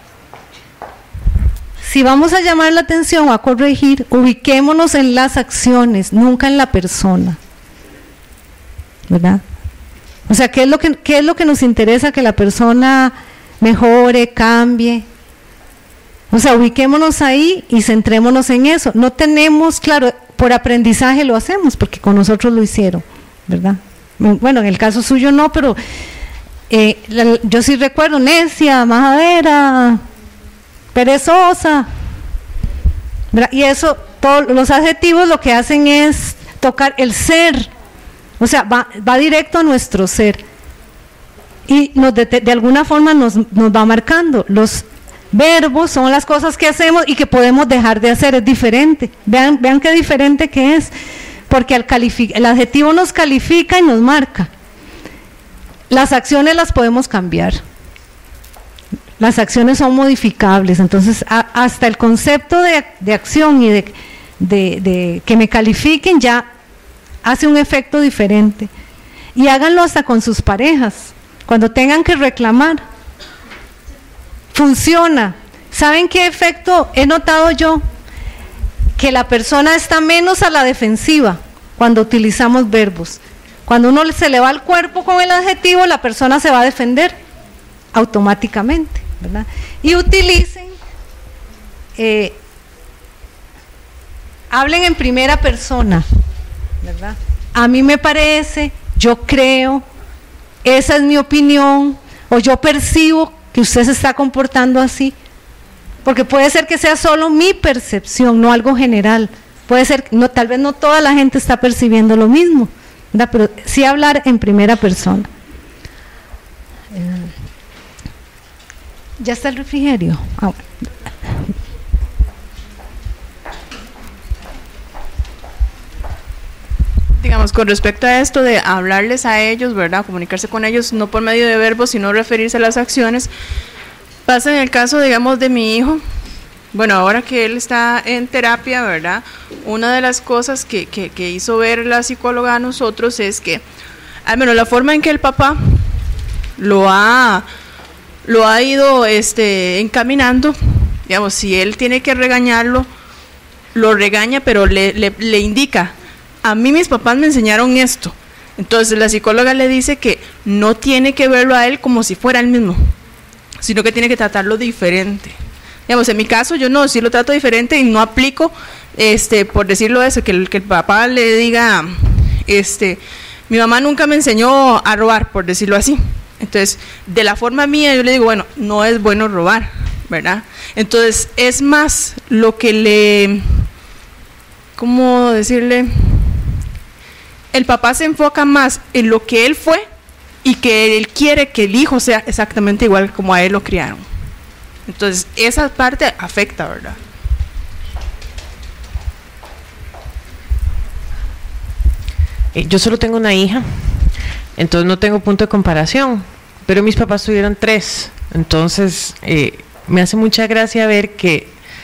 si vamos a llamar la atención o a corregir, ubiquémonos en las acciones, nunca en la persona, ¿verdad? O sea, ¿qué es lo que nos interesa? Que la persona mejore, cambie. O sea, ubiquémonos ahí y centrémonos en eso. No tenemos, claro, por aprendizaje lo hacemos, porque con nosotros lo hicieron, ¿verdad? Bueno, en el caso suyo no, pero yo sí recuerdo, necia, majadera, perezosa, ¿verdad? Y eso, todos los adjetivos lo que hacen es tocar el ser, o sea, va directo a nuestro ser. Y de alguna forma nos va marcando. Los verbos son las cosas que hacemos y que podemos dejar de hacer, es diferente. Vean qué diferente que es, porque el adjetivo nos califica y nos marca. Las acciones las podemos cambiar. Las acciones son modificables, entonces hasta el concepto de acción y de que me califiquen ya hace un efecto diferente. Y háganlo hasta con sus parejas, cuando tengan que reclamar. Funciona. ¿Saben qué efecto he notado yo? Que la persona está menos a la defensiva. cuando utilizamos verbos. Cuando uno se le va al cuerpo con el adjetivo, la persona se va a defender automáticamente, ¿verdad? Y utilicen, hablen en primera persona, ¿verdad? A mí me parece, yo creo, esa es mi opinión, o yo percibo que usted se está comportando así, porque puede ser que sea solo mi percepción, no algo general. Puede ser, no, tal vez no toda la gente está percibiendo lo mismo, ¿verdad? Pero sí hablar en primera persona. ¿Ya está el refrigerio? Bueno. Digamos, con respecto a esto de hablarles a ellos, ¿verdad? Comunicarse con ellos no por medio de verbos, sino referirse a las acciones. Pasa en el caso, digamos, de mi hijo. Bueno, ahora que él está en terapia, ¿verdad? Una de las cosas que hizo ver la psicóloga a nosotros es que, al menos la forma en que el papá lo ha ido encaminando, digamos, si él tiene que regañarlo, lo regaña, pero le indica, a mí mis papás me enseñaron esto. Entonces la psicóloga le dice que no tiene que verlo a él como si fuera el mismo, sino que tiene que tratarlo diferente. Digamos, en mi caso yo no, sí lo trato diferente y no aplico, por decirlo eso, que el papá le diga, mi mamá nunca me enseñó a robar, por decirlo así. Entonces, de la forma mía yo le digo, bueno, no es bueno robar, ¿verdad? Entonces, es más lo que ¿cómo decirle? El papá se enfoca más en lo que él fue y que él quiere que el hijo sea exactamente igual como a él lo criaron. Entonces, esa parte afecta, ¿verdad? Yo solo tengo una hija, entonces no tengo punto de comparación, pero mis papás tuvieron 3, entonces me hace mucha gracia ver que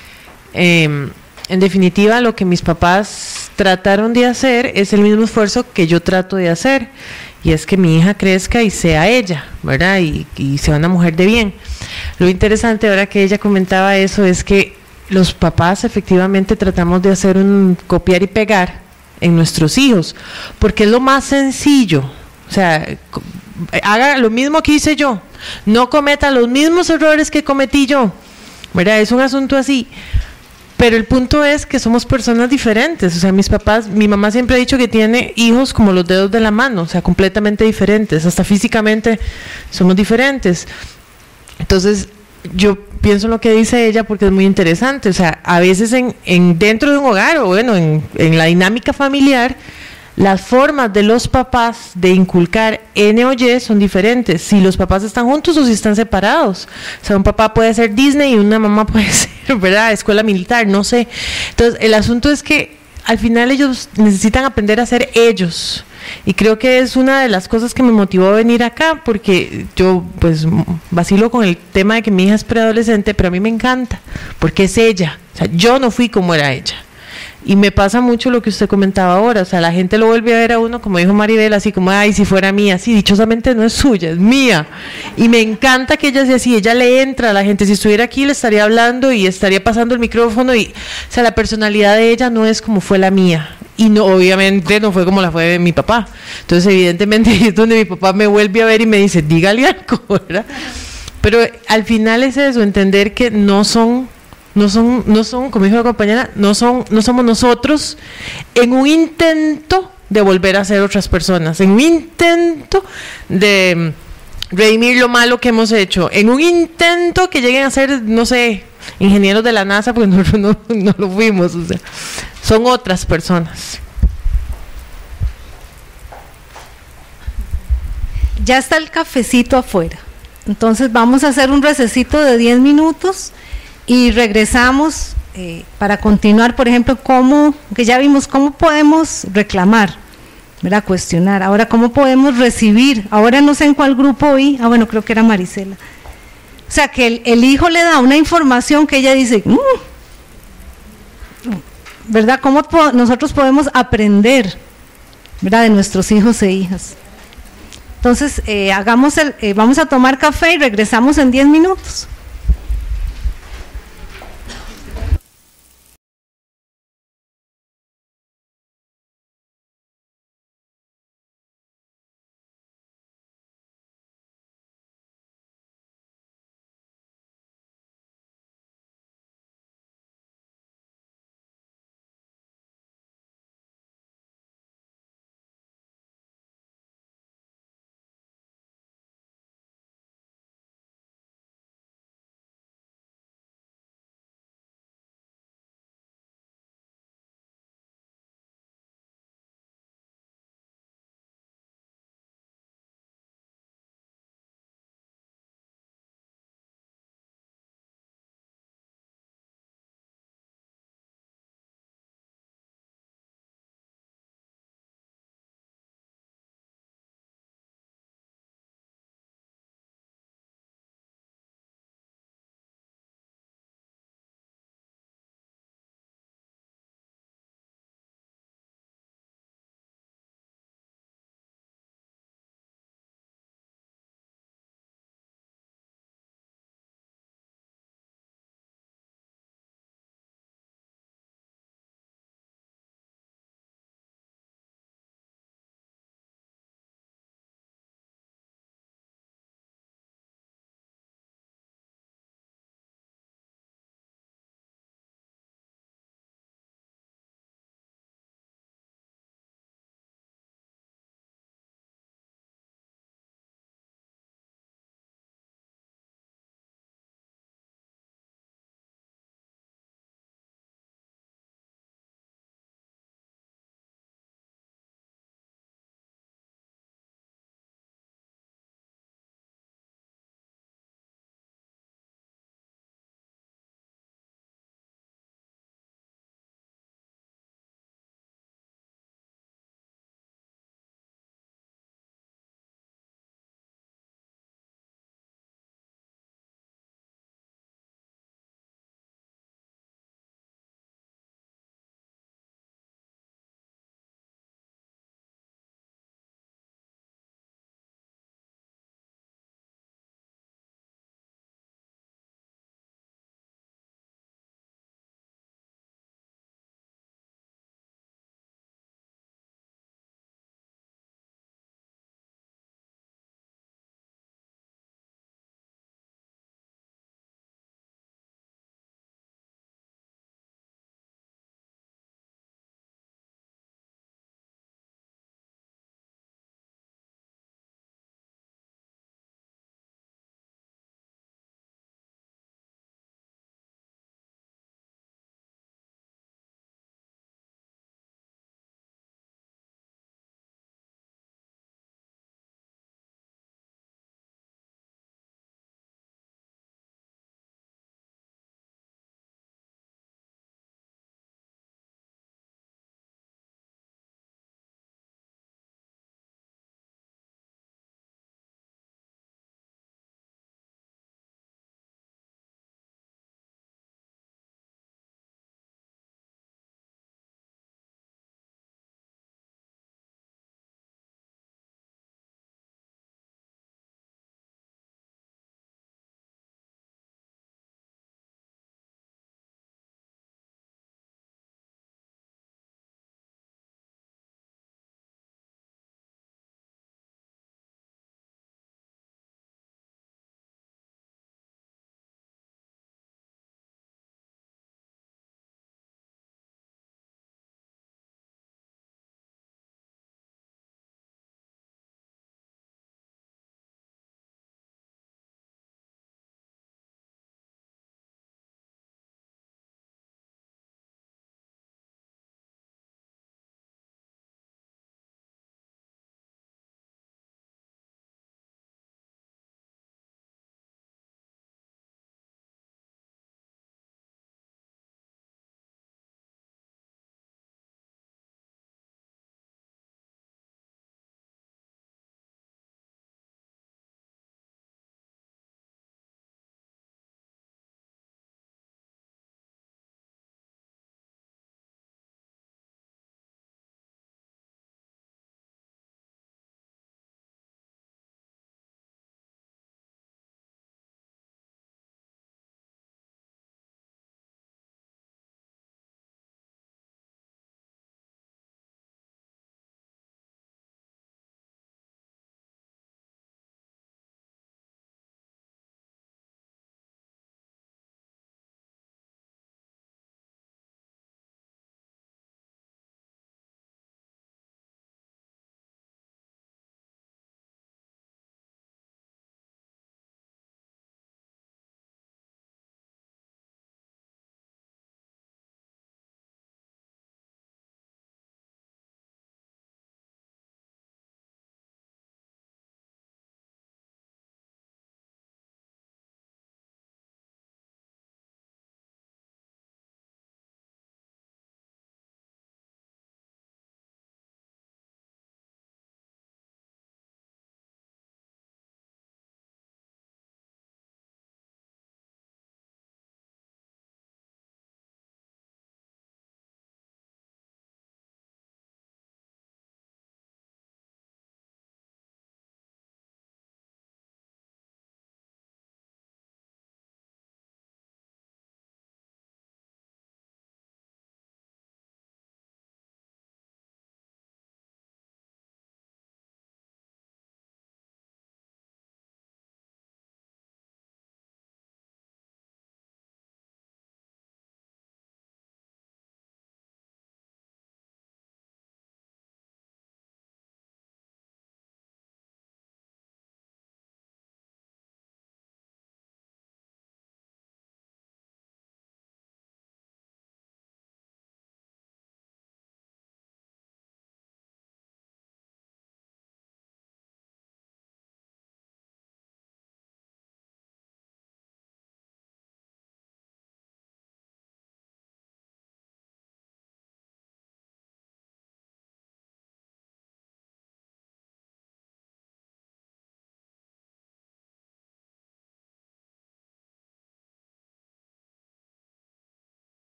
en definitiva lo que mis papás trataron de hacer es el mismo esfuerzo que yo trato de hacer, y es que mi hija crezca y sea ella, ¿verdad? Y sea una mujer de bien. Lo interesante ahora que ella comentaba eso es que los papás efectivamente tratamos de hacer un copiar y pegar en nuestros hijos, porque es lo más sencillo. O sea, haga lo mismo que hice yo, no cometa los mismos errores que cometí yo, ¿verdad? Es un asunto así. Pero el punto es que somos personas diferentes. O sea, mi mamá siempre ha dicho que tiene hijos como los dedos de la mano, o sea, completamente diferentes, hasta físicamente somos diferentes. Entonces, yo pienso en lo que dice ella porque es muy interesante. O sea, a veces dentro de un hogar, o bueno, en la dinámica familiar, las formas de los papás de inculcar N o Y son diferentes, si los papás están juntos o si están separados. O sea, un papá puede ser Disney y una mamá puede ser, ¿verdad?, escuela militar, no sé. Entonces, el asunto es que al final ellos necesitan aprender a ser ellos. Y creo que es una de las cosas que me motivó a venir acá, porque yo pues vacilo con el tema de que mi hija es preadolescente, pero a mí me encanta, porque es ella. O sea, yo no fui como era ella. Y me pasa mucho lo que usted comentaba ahora, o sea, la gente lo vuelve a ver a uno, como dijo Maribel, así como, ay, si fuera mía, sí, dichosamente no es suya, es mía. Y me encanta que ella sea así, ella le entra a la gente, si estuviera aquí le estaría hablando y estaría pasando el micrófono, y, o sea, la personalidad de ella no es como fue la mía. Y no, obviamente no fue como la fue de mi papá. Entonces, evidentemente, es donde mi papá me vuelve a ver y me dice, dígale algo, ¿verdad? Pero al final es eso, entender que no son, como dijo la compañera, no somos nosotros en un intento de volver a ser otras personas, en un intento de redimir lo malo que hemos hecho, en un intento que lleguen a ser, no sé, ingenieros de la NASA, porque nosotros no lo fuimos, o sea, son otras personas. Ya está el cafecito afuera, entonces vamos a hacer un recesito de 10 minutos y regresamos para continuar, por ejemplo, que ya vimos cómo podemos reclamar, ¿verdad?, cuestionar. Ahora, cómo podemos recibir. Ahora no sé en cuál grupo oí, bueno, creo que era Marisela. O sea, que el hijo le da una información que ella dice, ¿verdad?, cómo nosotros podemos aprender, ¿verdad?, de nuestros hijos e hijas. Entonces, vamos a tomar café y regresamos en 10 minutos.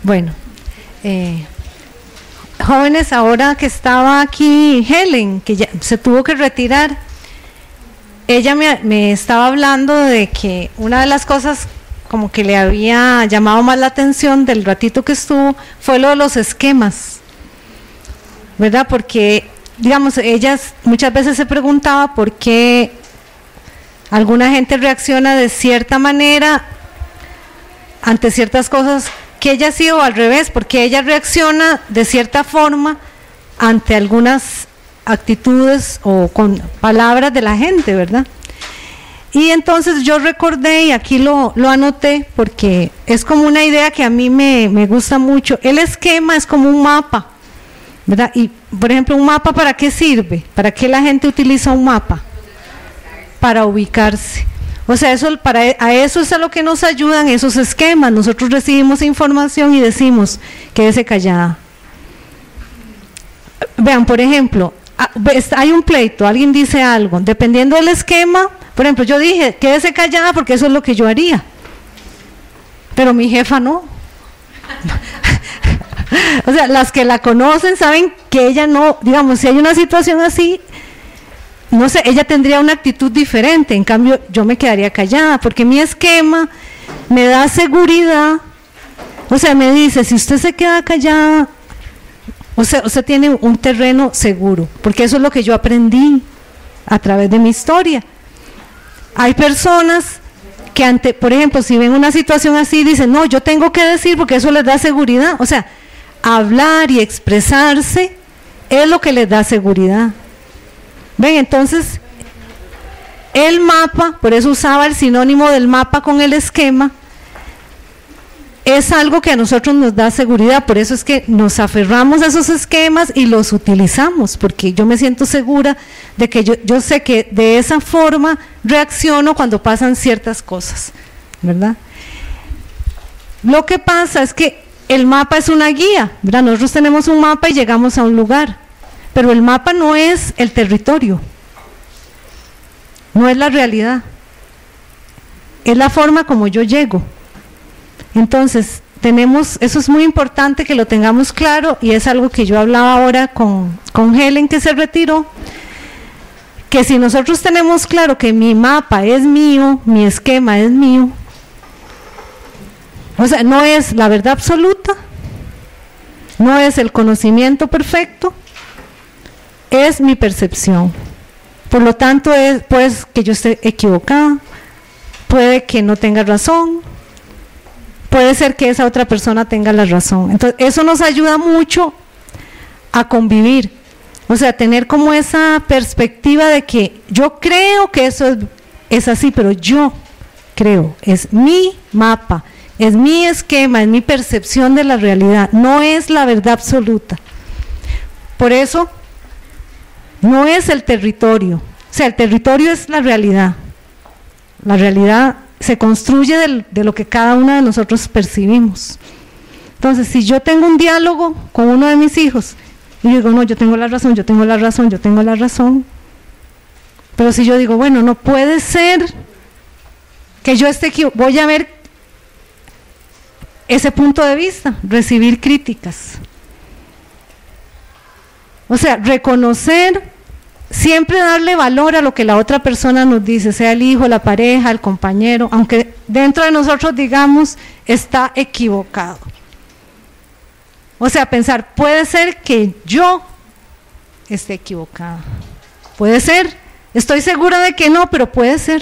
Bueno, jóvenes, ahora que estaba aquí Helen, que ya se tuvo que retirar, ella me estaba hablando de que una de las cosas como que le había llamado más la atención del ratito que estuvo fue lo de los esquemas, ¿verdad? Porque, digamos, ella muchas veces se preguntaba por qué alguna gente reacciona de cierta manera ante ciertas cosas que ella sí o al revés, porque ella reacciona de cierta forma ante algunas actitudes o con palabras de la gente, ¿verdad? Y entonces yo recordé, y aquí lo anoté, porque es como una idea que a mí me gusta mucho. El esquema es como un mapa, ¿verdad? Y, por ejemplo, ¿un mapa para qué sirve? ¿Para qué la gente utiliza un mapa? Para ubicarse. O sea, a eso es a lo que nos ayudan esos esquemas. Nosotros recibimos información y decimos, quédese callada. Vean, por ejemplo, hay un pleito, alguien dice algo, dependiendo del esquema, por ejemplo, yo dije, quédese callada porque eso es lo que yo haría, pero mi jefa no. O sea, las que la conocen saben que ella no, digamos, si hay una situación así, no sé, ella tendría una actitud diferente, en cambio yo me quedaría callada, porque mi esquema me da seguridad, o sea, me dice, si usted se queda callada, o sea, usted tiene un terreno seguro, porque eso es lo que yo aprendí a través de mi historia. Hay personas que por ejemplo, si ven una situación así, dicen, no, yo tengo que decir porque eso les da seguridad. O sea, hablar y expresarse es lo que les da seguridad. Ven, entonces, el mapa, por eso usaba el sinónimo del mapa con el esquema, es algo que a nosotros nos da seguridad, por eso es que nos aferramos a esos esquemas y los utilizamos, porque yo me siento segura de que yo sé que de esa forma reacciono cuando pasan ciertas cosas, ¿verdad? Lo que pasa es que el mapa es una guía, ¿verdad? Nosotros tenemos un mapa y llegamos a un lugar, pero el mapa no es el territorio, no es la realidad, es la forma como yo llego. Entonces, eso es muy importante que lo tengamos claro, y es algo que yo hablaba ahora con Helen, que se retiró, que si nosotros tenemos claro que mi mapa es mío, mi esquema es mío, o sea, no es la verdad absoluta, no es el conocimiento perfecto, es mi percepción. Por lo tanto, puede que yo esté equivocada, puede que no tenga razón, puede ser que esa otra persona tenga la razón. Entonces, eso nos ayuda mucho a convivir, o sea, tener como esa perspectiva de que yo creo que eso es así, pero yo creo, es mi mapa, es mi esquema, es mi percepción de la realidad, no es la verdad absoluta. Por eso, no es el territorio, o sea, el territorio es la realidad se construye de lo que cada uno de nosotros percibimos. Entonces, si yo tengo un diálogo con uno de mis hijos y digo, no, yo tengo la razón, yo tengo la razón, yo tengo la razón, pero si yo digo, bueno, no puede ser que yo esté equivocado, voy a ver ese punto de vista, recibir críticas, o sea, reconocer, siempre darle valor a lo que la otra persona nos dice, sea el hijo, la pareja, el compañero, aunque dentro de nosotros digamos está equivocado. O sea, pensar, puede ser que yo esté equivocada, puede ser, estoy segura de que no, pero puede ser.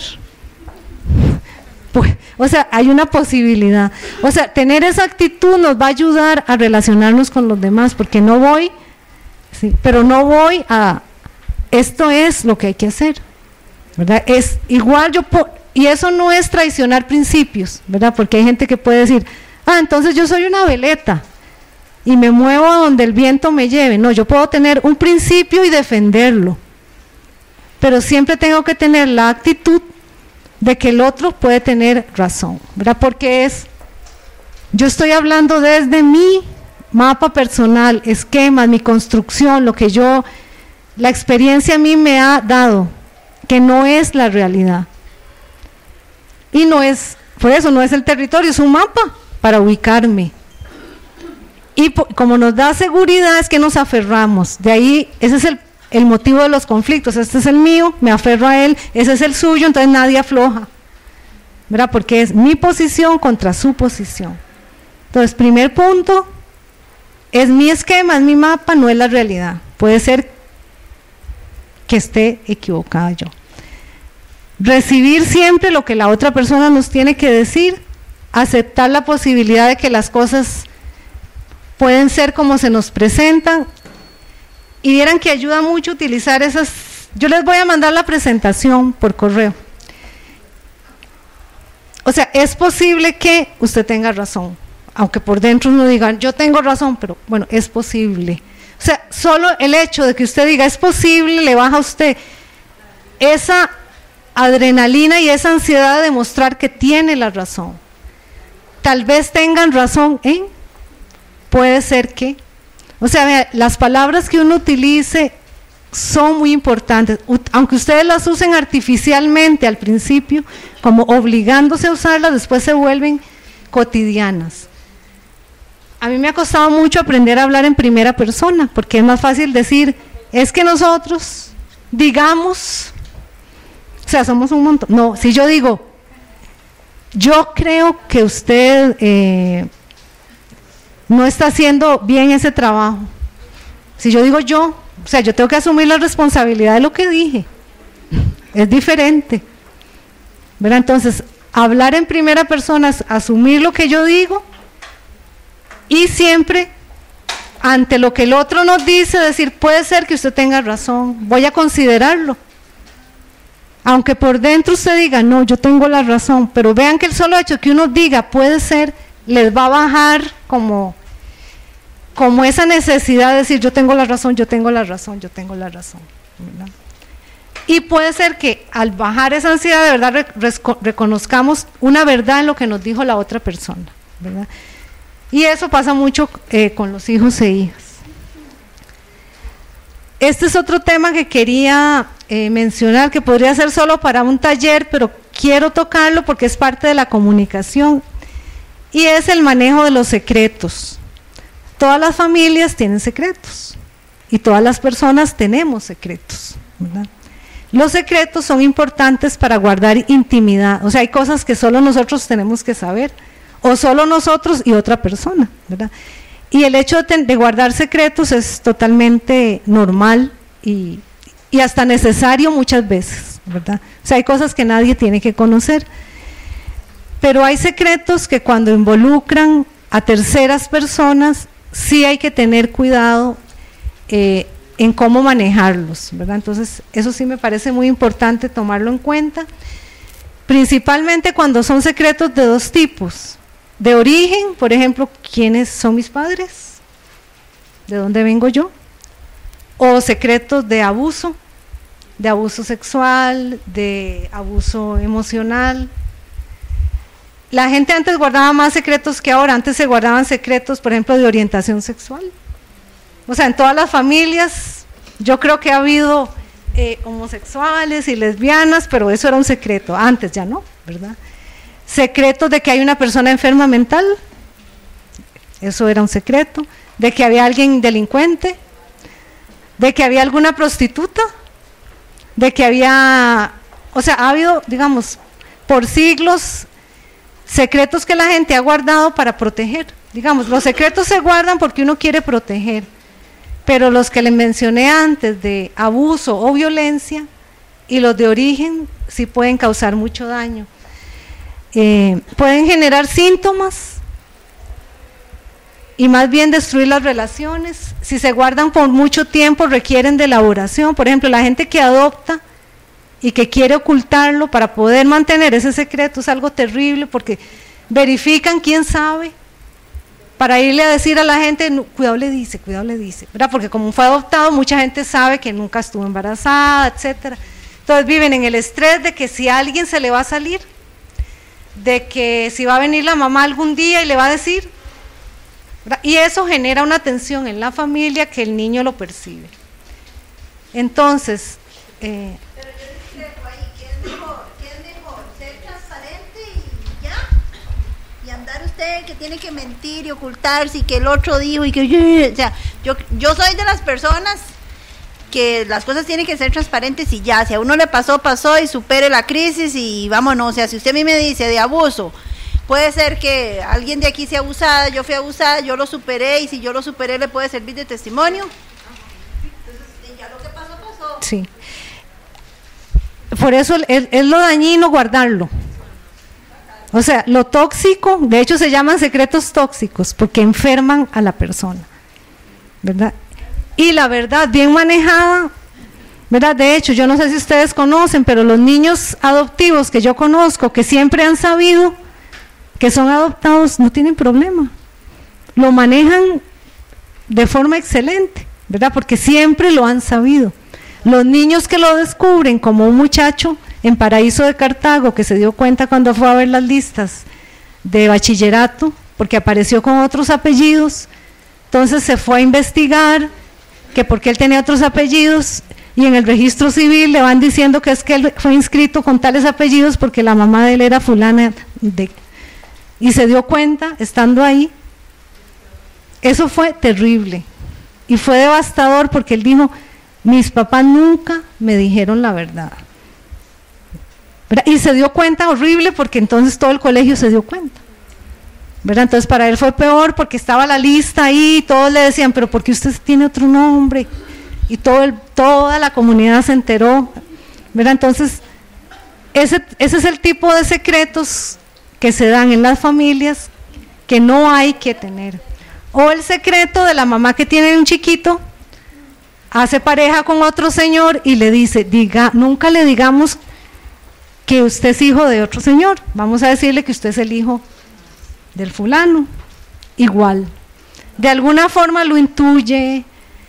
O sea, hay una posibilidad. O sea, tener esa actitud nos va a ayudar a relacionarnos con los demás, porque no voy, sí, pero no voy a... Esto es lo que hay que hacer, ¿verdad? Es igual y eso no es traicionar principios, ¿verdad? Porque hay gente que puede decir, entonces yo soy una veleta y me muevo a donde el viento me lleve. No, yo puedo tener un principio y defenderlo, pero siempre tengo que tener la actitud de que el otro puede tener razón, ¿verdad? Porque yo estoy hablando desde mi mapa personal, esquemas, mi construcción, la experiencia a mí me ha dado, que no es la realidad. Y por eso no es el territorio, es un mapa para ubicarme. Y como nos da seguridad es que nos aferramos. De ahí, ese es el motivo de los conflictos. Este es el mío, me aferro a él, ese es el suyo, entonces nadie afloja, ¿verdad? Porque es mi posición contra su posición. Entonces, primer punto, es mi esquema, es mi mapa, no es la realidad. Puede ser que esté equivocada yo. Recibir siempre lo que la otra persona nos tiene que decir, aceptar la posibilidad de que las cosas pueden ser como se nos presentan, y vieran que ayuda mucho utilizar esas. Yo les voy a mandar la presentación por correo. O sea, es posible que usted tenga razón, aunque por dentro no digan yo tengo razón, pero bueno, es posible. O sea, solo el hecho de que usted diga es posible le baja a usted esa adrenalina y esa ansiedad de demostrar que tiene la razón. Tal vez tengan razón puede ser que, o sea, vea, las palabras que uno utilice son muy importantes, aunque ustedes las usen artificialmente al principio, como obligándose a usarlas, después se vuelven cotidianas. A mí me ha costado mucho aprender a hablar en primera persona, porque es más fácil decir, es que nosotros, digamos, o sea, somos un montón. No, si yo digo, yo creo que usted no está haciendo bien ese trabajo. Si yo digo yo, o sea, yo tengo que asumir la responsabilidad de lo que dije. Es diferente, ¿verdad? Entonces, hablar en primera persona es asumir lo que yo digo y siempre, ante lo que el otro nos dice, decir, puede ser que usted tenga razón, voy a considerarlo. Aunque por dentro usted diga, no, yo tengo la razón, pero vean que el solo hecho que uno diga, puede ser, les va a bajar como esa necesidad de decir, yo tengo la razón, yo tengo la razón, yo tengo la razón, ¿verdad? Y puede ser que al bajar esa ansiedad, de verdad reconozcamos una verdad en lo que nos dijo la otra persona, ¿verdad? Y eso pasa mucho con los hijos e hijas. Este es otro tema que quería mencionar, que podría ser solo para un taller, pero quiero tocarlo porque es parte de la comunicación, y es el manejo de los secretos. Todas las familias tienen secretos, y todas las personas tenemos secretos, ¿verdad? Los secretos son importantes para guardar intimidad, o sea, hay cosas que solo nosotros tenemos que saber, o solo nosotros y otra persona, ¿verdad? Y el hecho de guardar secretos es totalmente normal y hasta necesario muchas veces, ¿verdad? O sea, hay cosas que nadie tiene que conocer, pero hay secretos que cuando involucran a terceras personas, sí hay que tener cuidado en cómo manejarlos, ¿verdad? Entonces, eso sí me parece muy importante tomarlo en cuenta, principalmente cuando son secretos de dos tipos. De origen, por ejemplo, ¿quiénes son mis padres? ¿De dónde vengo yo? O secretos de abuso sexual, de abuso emocional. La gente antes guardaba más secretos que ahora. Antes se guardaban secretos, por ejemplo, de orientación sexual. O sea, en todas las familias, yo creo que ha habido homosexuales y lesbianas, pero eso era un secreto. Antes ya no, ¿verdad? Secretos de que hay una persona enferma mental, eso era un secreto, de que había alguien delincuente, de que había alguna prostituta, de que había, o sea, ha habido, digamos, por siglos, secretos que la gente ha guardado para proteger. Digamos, los secretos se guardan porque uno quiere proteger, pero los que les mencioné antes de abuso o violencia y los de origen sí pueden causar mucho daño. Pueden generar síntomas y más bien destruir las relaciones. Si se guardan por mucho tiempo requieren de elaboración. Por ejemplo, la gente que adopta y que quiere ocultarlo para poder mantener ese secreto es algo terrible, porque verifican quién sabe para irle a decir a la gente, no, cuidado le dice, ¿verdad? Porque como fue adoptado, mucha gente sabe que nunca estuvo embarazada, etcétera. Entonces viven en el estrés de que si a alguien se le va a salir, de que si va a venir la mamá algún día y le va a decir, ¿verdad? Y eso genera una tensión en la familia que el niño lo percibe. Entonces, pero yo discrepo ahí, ¿qué es mejor? ¿Ser transparente y ya? ¿Y andar usted usted que tiene que mentir y ocultarse y que el otro dijo y que... O sea, yo soy de las personas que las cosas tienen que ser transparentes y ya, si a uno le pasó, pasó y supere la crisis y vámonos. O sea, si usted a mí me dice de abuso, puede ser que alguien de aquí sea abusada, yo fui abusada, yo lo superé y si yo lo superé le puede servir de testimonio. Entonces, ya lo que pasó, pasó. Sí. Por eso es lo dañino guardarlo. O sea, lo tóxico, de hecho se llaman secretos tóxicos porque enferman a la persona, ¿verdad? Y la verdad, bien manejada, ¿verdad? De hecho, yo no sé si ustedes conocen, pero los niños adoptivos que yo conozco, que siempre han sabido que son adoptados, no tienen problema. Lo manejan de forma excelente, ¿verdad? Porque siempre lo han sabido. Los niños que lo descubren, como un muchacho en Paraíso de Cartago, que se dio cuenta cuando fue a ver las listas de bachillerato, porque apareció con otros apellidos, entonces se fue a investigar que porque él tenía otros apellidos, y en el registro civil le van diciendo que es que él fue inscrito con tales apellidos porque la mamá de él era fulana y se dio cuenta estando ahí. Eso fue terrible y fue devastador porque él dijo: mis papás nunca me dijeron la verdad. Y se dio cuenta horrible porque entonces todo el colegio se dio cuenta, ¿verdad? Entonces para él fue peor porque estaba la lista ahí y todos le decían: pero ¿por qué usted tiene otro nombre? Y toda la comunidad se enteró, ¿verdad? Entonces ese es el tipo de secretos que se dan en las familias que no hay que tener. O el secreto de la mamá que tiene un chiquito, hace pareja con otro señor y le dice: nunca le digamos que usted es hijo de otro señor, vamos a decirle que usted es el hijo del fulano. Igual, de alguna forma lo intuye,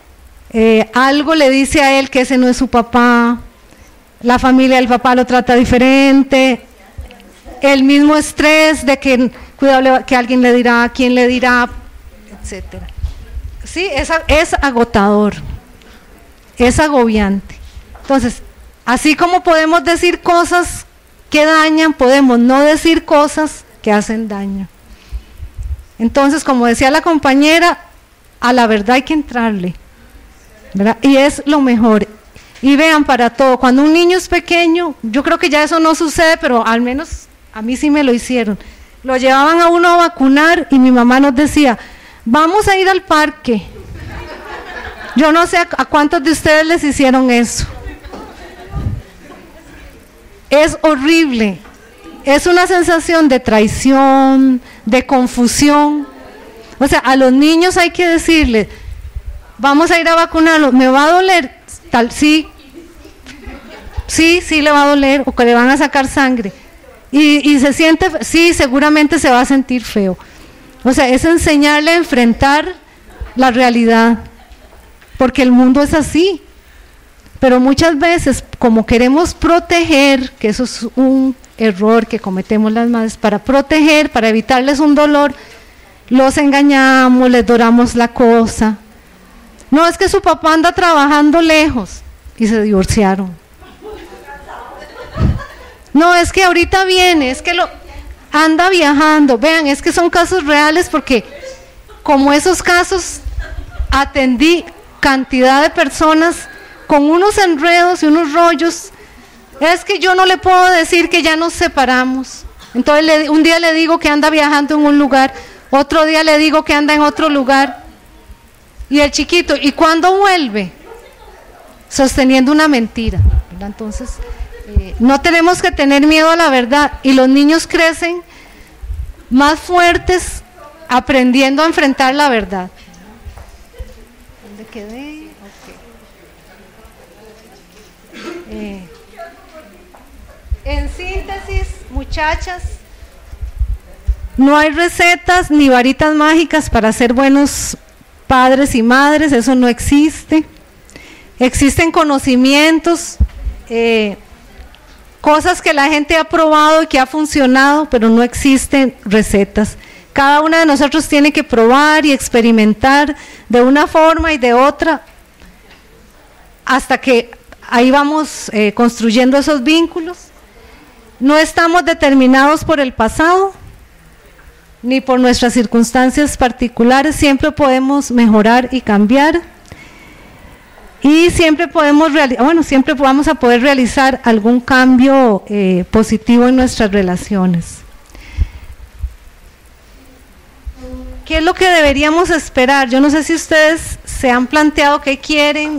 algo le dice a él que ese no es su papá, la familia del papá lo trata diferente, el mismo estrés de que cuidado que alguien le dirá, quién le dirá, etcétera. Sí, es agotador, es agobiante. Entonces, así como podemos decir cosas que dañan, podemos no decir cosas que hacen daño. Entonces, como decía la compañera, a la verdad hay que entrarle, ¿verdad? Y es lo mejor. Y vean, para todo, cuando un niño es pequeño, yo creo que ya eso no sucede, pero al menos a mí sí me lo hicieron. Lo llevaban a uno a vacunar y mi mamá nos decía: vamos a ir al parque. Yo no sé a cuántos de ustedes les hicieron eso. Es horrible, es una sensación de traición, de confusión. O sea, a los niños hay que decirles: vamos a ir a vacunarlo, ¿me va a doler? Tal, sí le va a doler, o que le van a sacar sangre. Y se siente, sí, seguramente se va a sentir feo. O sea, es enseñarle a enfrentar la realidad, porque el mundo es así. Pero muchas veces, como queremos proteger, que eso es un error que cometemos las madres, para proteger, para evitarles un dolor, los engañamos, les doramos la cosa. No, es que su papá anda trabajando lejos y se divorciaron. No, es que ahorita viene, es que anda viajando. Vean, es que son casos reales porque como esos casos atendí cantidad de personas con unos enredos y unos rollos. Es que yo no le puedo decir que ya nos separamos. Entonces un día le digo que anda viajando en un lugar, otro día le digo que anda en otro lugar. Y el chiquito, ¿y cuándo vuelve? Sosteniendo una mentira, ¿verdad? Entonces, no tenemos que tener miedo a la verdad. Y los niños crecen más fuertes aprendiendo a enfrentar la verdad. ¿Dónde quedé? En síntesis, muchachas, no hay recetas ni varitas mágicas para ser buenos padres y madres, eso no existe. Existen conocimientos, cosas que la gente ha probado y que ha funcionado, pero no existen recetas. Cada una de nosotros tiene que probar y experimentar de una forma y de otra hasta que ahí vamos construyendo esos vínculos. No estamos determinados por el pasado, ni por nuestras circunstancias particulares, siempre podemos mejorar y cambiar. Y siempre siempre vamos a poder realizar algún cambio positivo en nuestras relaciones. ¿Qué es lo que deberíamos esperar? Yo no sé si ustedes se han planteado qué quieren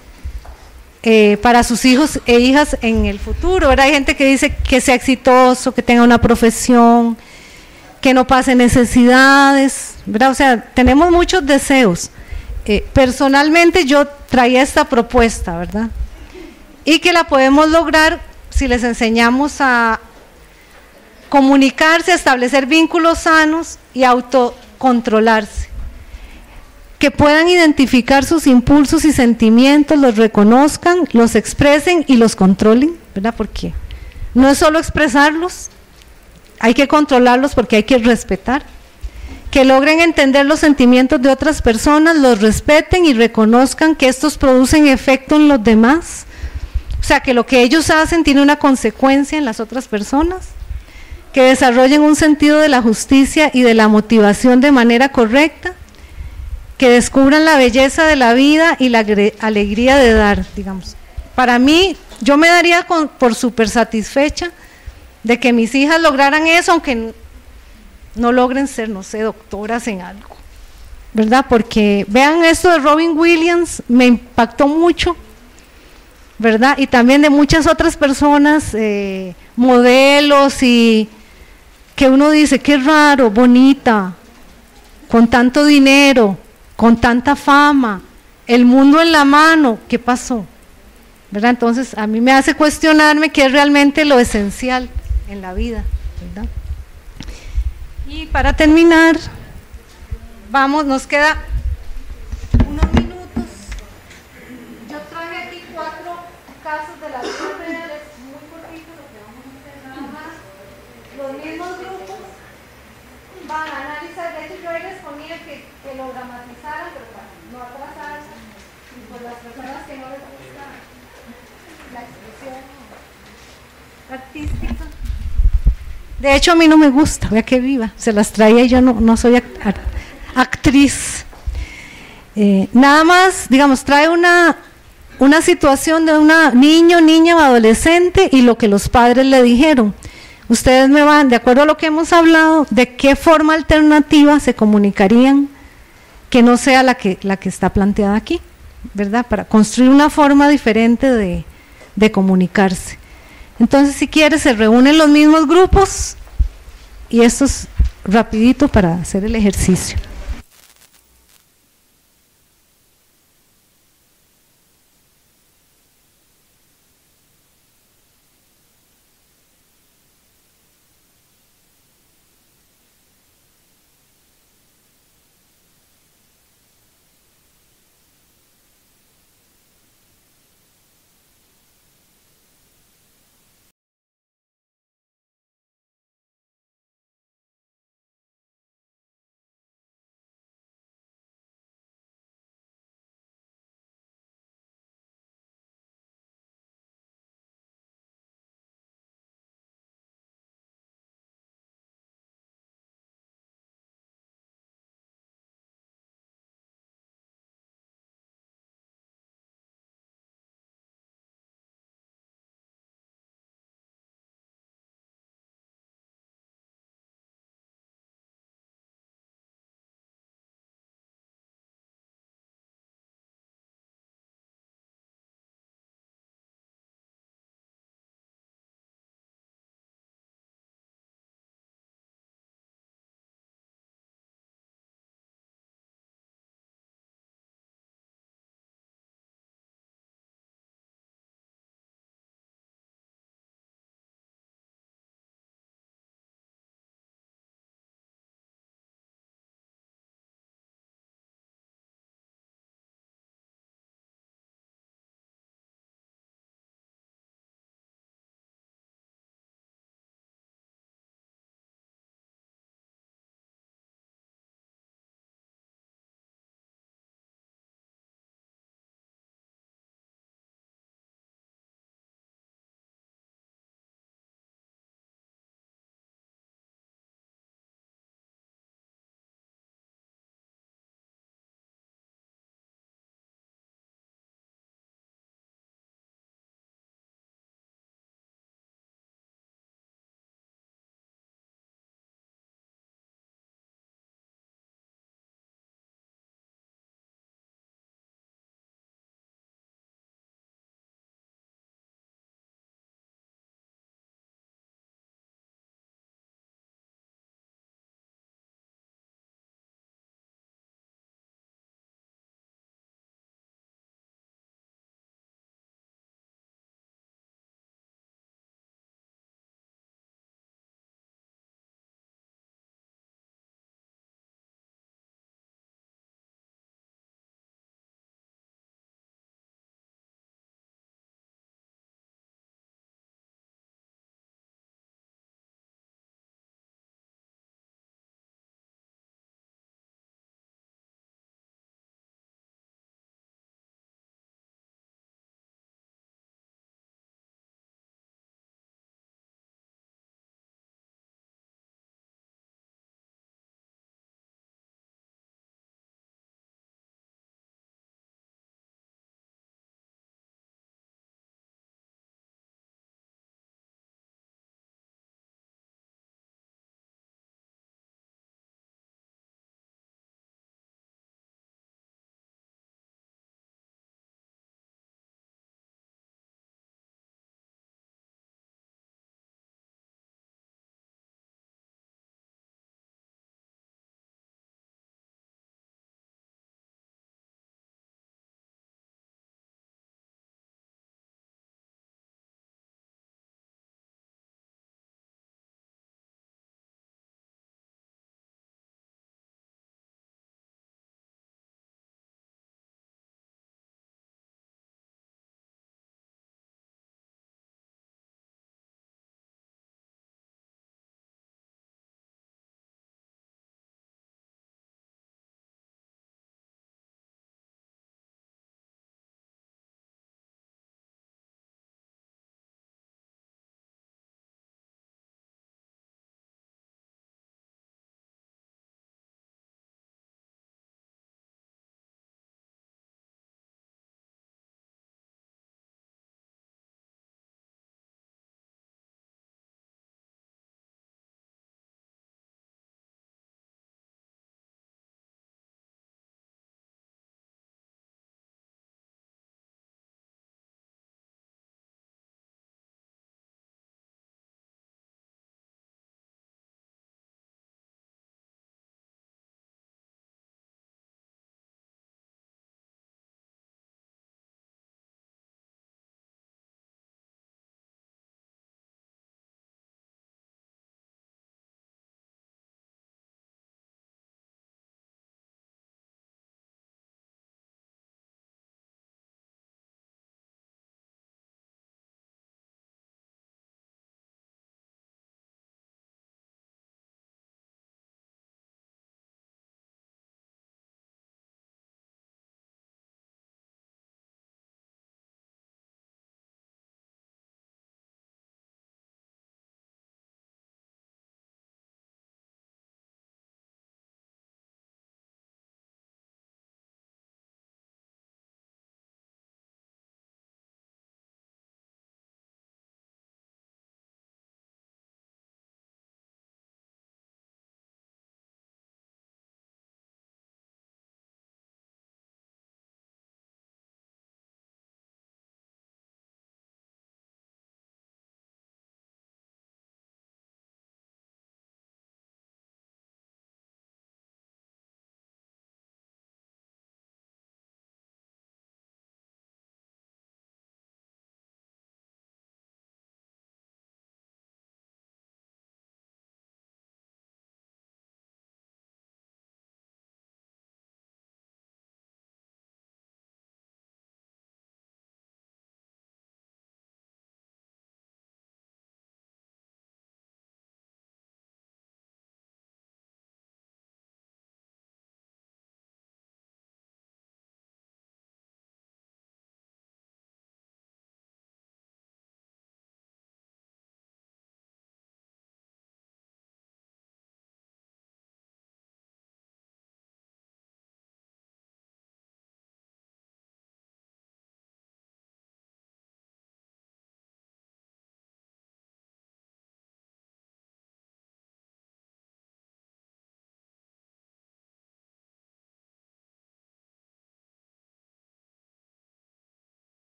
para sus hijos e hijas en el futuro, ¿verdad? Hay gente que dice que sea exitoso, que tenga una profesión, que no pase necesidades, ¿verdad? O sea, tenemos muchos deseos. Personalmente yo traía esta propuesta, ¿verdad? Y que la podemos lograr si les enseñamos a comunicarse, a establecer vínculos sanos y autocontrolarse. Que puedan identificar sus impulsos y sentimientos, los reconozcan, los expresen y los controlen, ¿verdad? Porque no es solo expresarlos, hay que controlarlos porque hay que respetar. Que logren entender los sentimientos de otras personas, los respeten y reconozcan que estos producen efecto en los demás. O sea, que lo que ellos hacen tiene una consecuencia en las otras personas. Que desarrollen un sentido de la justicia y de la motivación de manera correcta. Que descubran la belleza de la vida y la alegría de dar, digamos. Para mí, yo me daría por súper satisfecha de que mis hijas lograran eso, aunque no logren ser, no sé, doctoras en algo, ¿verdad? Porque vean esto de Robin Williams, me impactó mucho, ¿verdad? Y también de muchas otras personas, modelos, y que uno dice, qué raro, bonita, con tanto dinero, con tanta fama, el mundo en la mano, ¿qué pasó? ¿Verdad? Entonces a mí me hace cuestionarme qué es realmente lo esencial en la vida, ¿verdad? Y para terminar, nos queda unos minutos. Yo traje aquí 4 casos de la vida real, es muy cortito lo que vamos a hacer nada más. Los mismos grupos van a analizar, de hecho yo ahí les ponía que lo dramatizaran, pero para no atrasar, y pues las personas que no les gusta la expresión artística. De hecho a mí no me gusta, vea que viva, se las traía y yo no soy actriz. Nada más, digamos, trae una situación de una niña o adolescente y lo que los padres le dijeron. Ustedes me van, de acuerdo a lo que hemos hablado, de qué forma alternativa se comunicarían que no sea la que está planteada aquí, ¿verdad? Para construir una forma diferente de comunicarse. Entonces, si quieres, se reúnen los mismos grupos y esto es rapidito para hacer el ejercicio.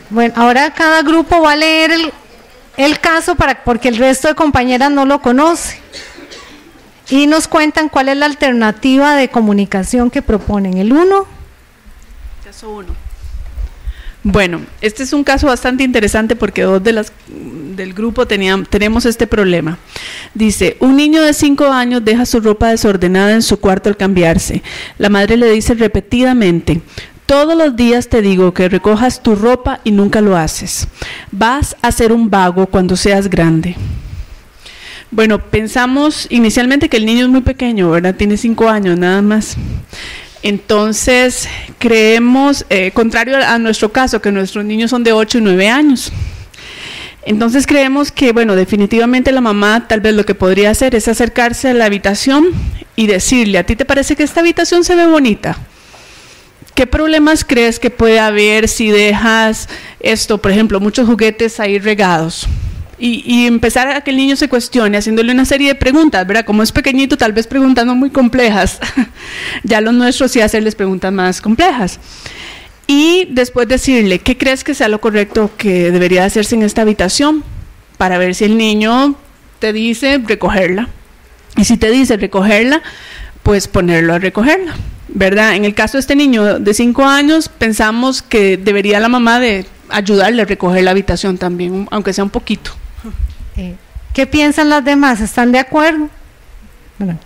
Bueno, ahora cada grupo va a leer el caso porque el resto de compañeras no lo conoce. Y nos cuentan cuál es la alternativa de comunicación que proponen. El 1. Caso 1. Bueno, este es un caso bastante interesante porque dos del grupo tenemos este problema. Dice, un niño de 5 años deja su ropa desordenada en su cuarto al cambiarse. La madre le dice repetidamente, todos los días te digo que recojas tu ropa y nunca lo haces. Vas a ser un vago cuando seas grande. Bueno, pensamos inicialmente que el niño es muy pequeño, ¿verdad? Tiene 5 años nada más. Entonces, creemos, contrario a nuestro caso, que nuestros niños son de 8 y 9 años. Entonces creemos que, bueno, definitivamente la mamá tal vez lo que podría hacer es acercarse a la habitación y decirle, ¿a ti te parece que esta habitación se ve bonita? ¿Qué problemas crees que puede haber si dejas esto, por ejemplo, muchos juguetes ahí regados? Y empezar a que el niño se cuestione, haciéndole una serie de preguntas, ¿verdad? Como es pequeñito, tal vez preguntando muy complejas. Ya los nuestros sí hacerles preguntas más complejas. Y después decirle, ¿qué crees que sea lo correcto que debería hacerse en esta habitación? Para ver si el niño te dice recogerla. Y si te dice recogerla, pues ponerlo a recogerla, ¿verdad? En el caso de este niño de 5 años, pensamos que debería la mamá de ayudarle a recoger la habitación también, aunque sea un poquito. ¿Qué piensan las demás? ¿Están de acuerdo? Bueno.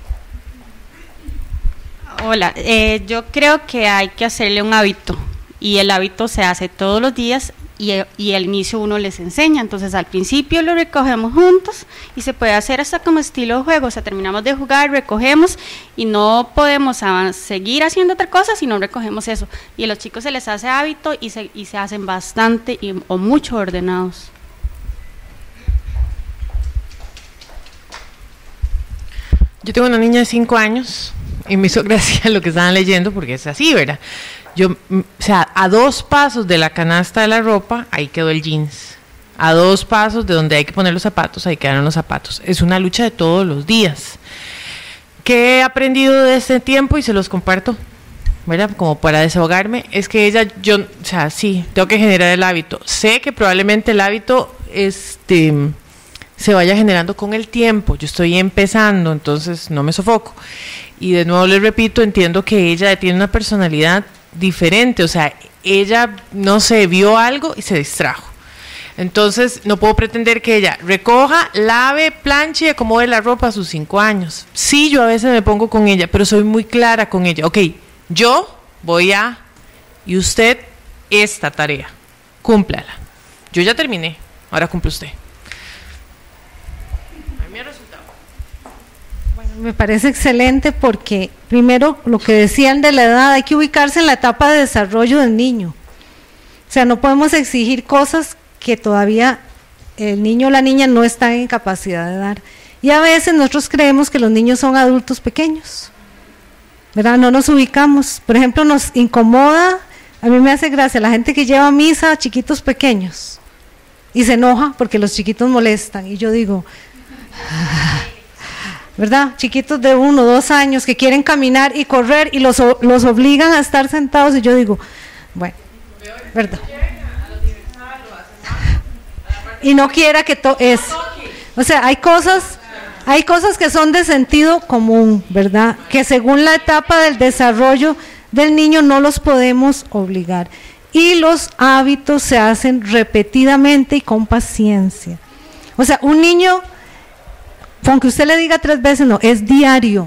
Hola, yo creo que hay que hacerle un hábito y el hábito se hace todos los días y al inicio uno les enseña, entonces al principio lo recogemos juntos y se puede hacer hasta como estilo juego, o sea, terminamos de jugar, recogemos y no podemos seguir haciendo otra cosa si no recogemos eso, y a los chicos se les hace hábito y se hacen bastante o mucho ordenados. Yo tengo una niña de 5 años y me hizo gracia lo que estaban leyendo porque es así, ¿verdad? O sea, a 2 pasos de la canasta de la ropa, ahí quedó el jeans. A 2 pasos de donde hay que poner los zapatos, ahí quedaron los zapatos. Es una lucha de todos los días. ¿Qué he aprendido de este tiempo? Y se los comparto, ¿verdad? Como para desahogarme. Es que o sea, sí, tengo que generar el hábito. Sé que probablemente el hábito, se vaya generando con el tiempo. Yo estoy empezando, entonces no me sofoco. Y de nuevo les repito, entiendo que ella tiene una personalidad diferente, o sea, ella, no sé, vio algo y se distrajo. Entonces, no puedo pretender que ella recoja, lave, planche y acomode la ropa a sus 5 años. Sí, yo a veces me pongo con ella, pero soy muy clara con ella. Ok, yo voy y usted, esta tarea, cúmplala. Yo ya terminé, ahora cumple usted. Me parece excelente porque, primero, lo que decían de la edad, hay que ubicarse en la etapa de desarrollo del niño. O sea, no podemos exigir cosas que todavía el niño o la niña no están en capacidad de dar. Y a veces nosotros creemos que los niños son adultos pequeños, ¿verdad? No nos ubicamos. Por ejemplo, nos incomoda, a mí me hace gracia la gente que lleva a misa a chiquitos pequeños y se enoja porque los chiquitos molestan. Y yo digo... ¿verdad? Chiquitos de 1 o 2 años que quieren caminar y correr y los obligan a estar sentados y yo digo, bueno, ¿verdad? Y no quiera que o sea, hay cosas que son de sentido común, ¿verdad? Que según la etapa del desarrollo del niño no los podemos obligar. Y los hábitos se hacen repetidamente y con paciencia. O sea, un niño, aunque usted le diga 3 veces, no, es diario.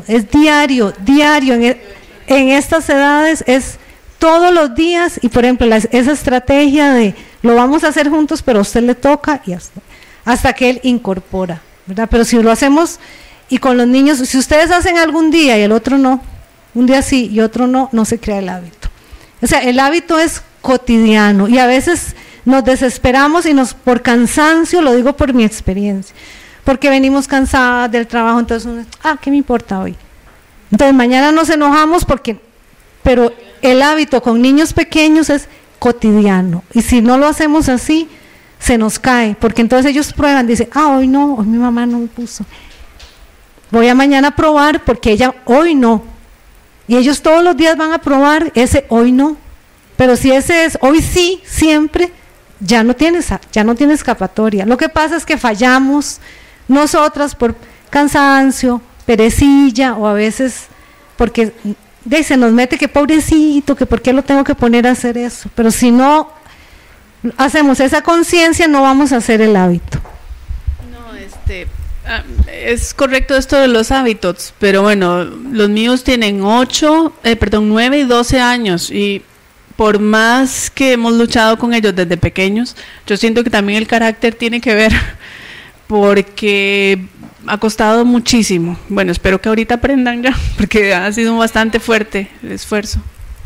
En estas edades es todos los días y, por ejemplo, esa estrategia de lo vamos a hacer juntos, pero a usted le toca y hasta que él incorpora, ¿verdad? Pero si lo hacemos y con los niños, si ustedes hacen algún día y el otro no, un día sí y otro no, no se crea el hábito. O sea, el hábito es cotidiano y a veces nos desesperamos y por cansancio, lo digo por mi experiencia, porque venimos cansadas del trabajo, entonces, ¿qué me importa hoy? Entonces mañana nos enojamos pero el hábito con niños pequeños es cotidiano, y si no lo hacemos así, se nos cae, porque entonces ellos prueban, dicen, hoy no, hoy mi mamá no me puso, voy a mañana a probar porque ella hoy no, y ellos todos los días van a probar ese hoy no, pero si ese es hoy sí, siempre, ya no tiene escapatoria. Lo que pasa es que fallamos nosotras por cansancio, perecilla, o a veces porque se nos mete que pobrecito, que por qué lo tengo que poner a hacer eso. Pero si no hacemos esa conciencia, no vamos a hacer el hábito. Es correcto esto de los hábitos, pero bueno, los míos tienen 9 y 12 años, y por más que hemos luchado con ellos desde pequeños, yo siento que también el carácter tiene que ver, porque ha costado muchísimo. Bueno, espero que ahorita aprendan ya, porque ha sido bastante fuerte el esfuerzo.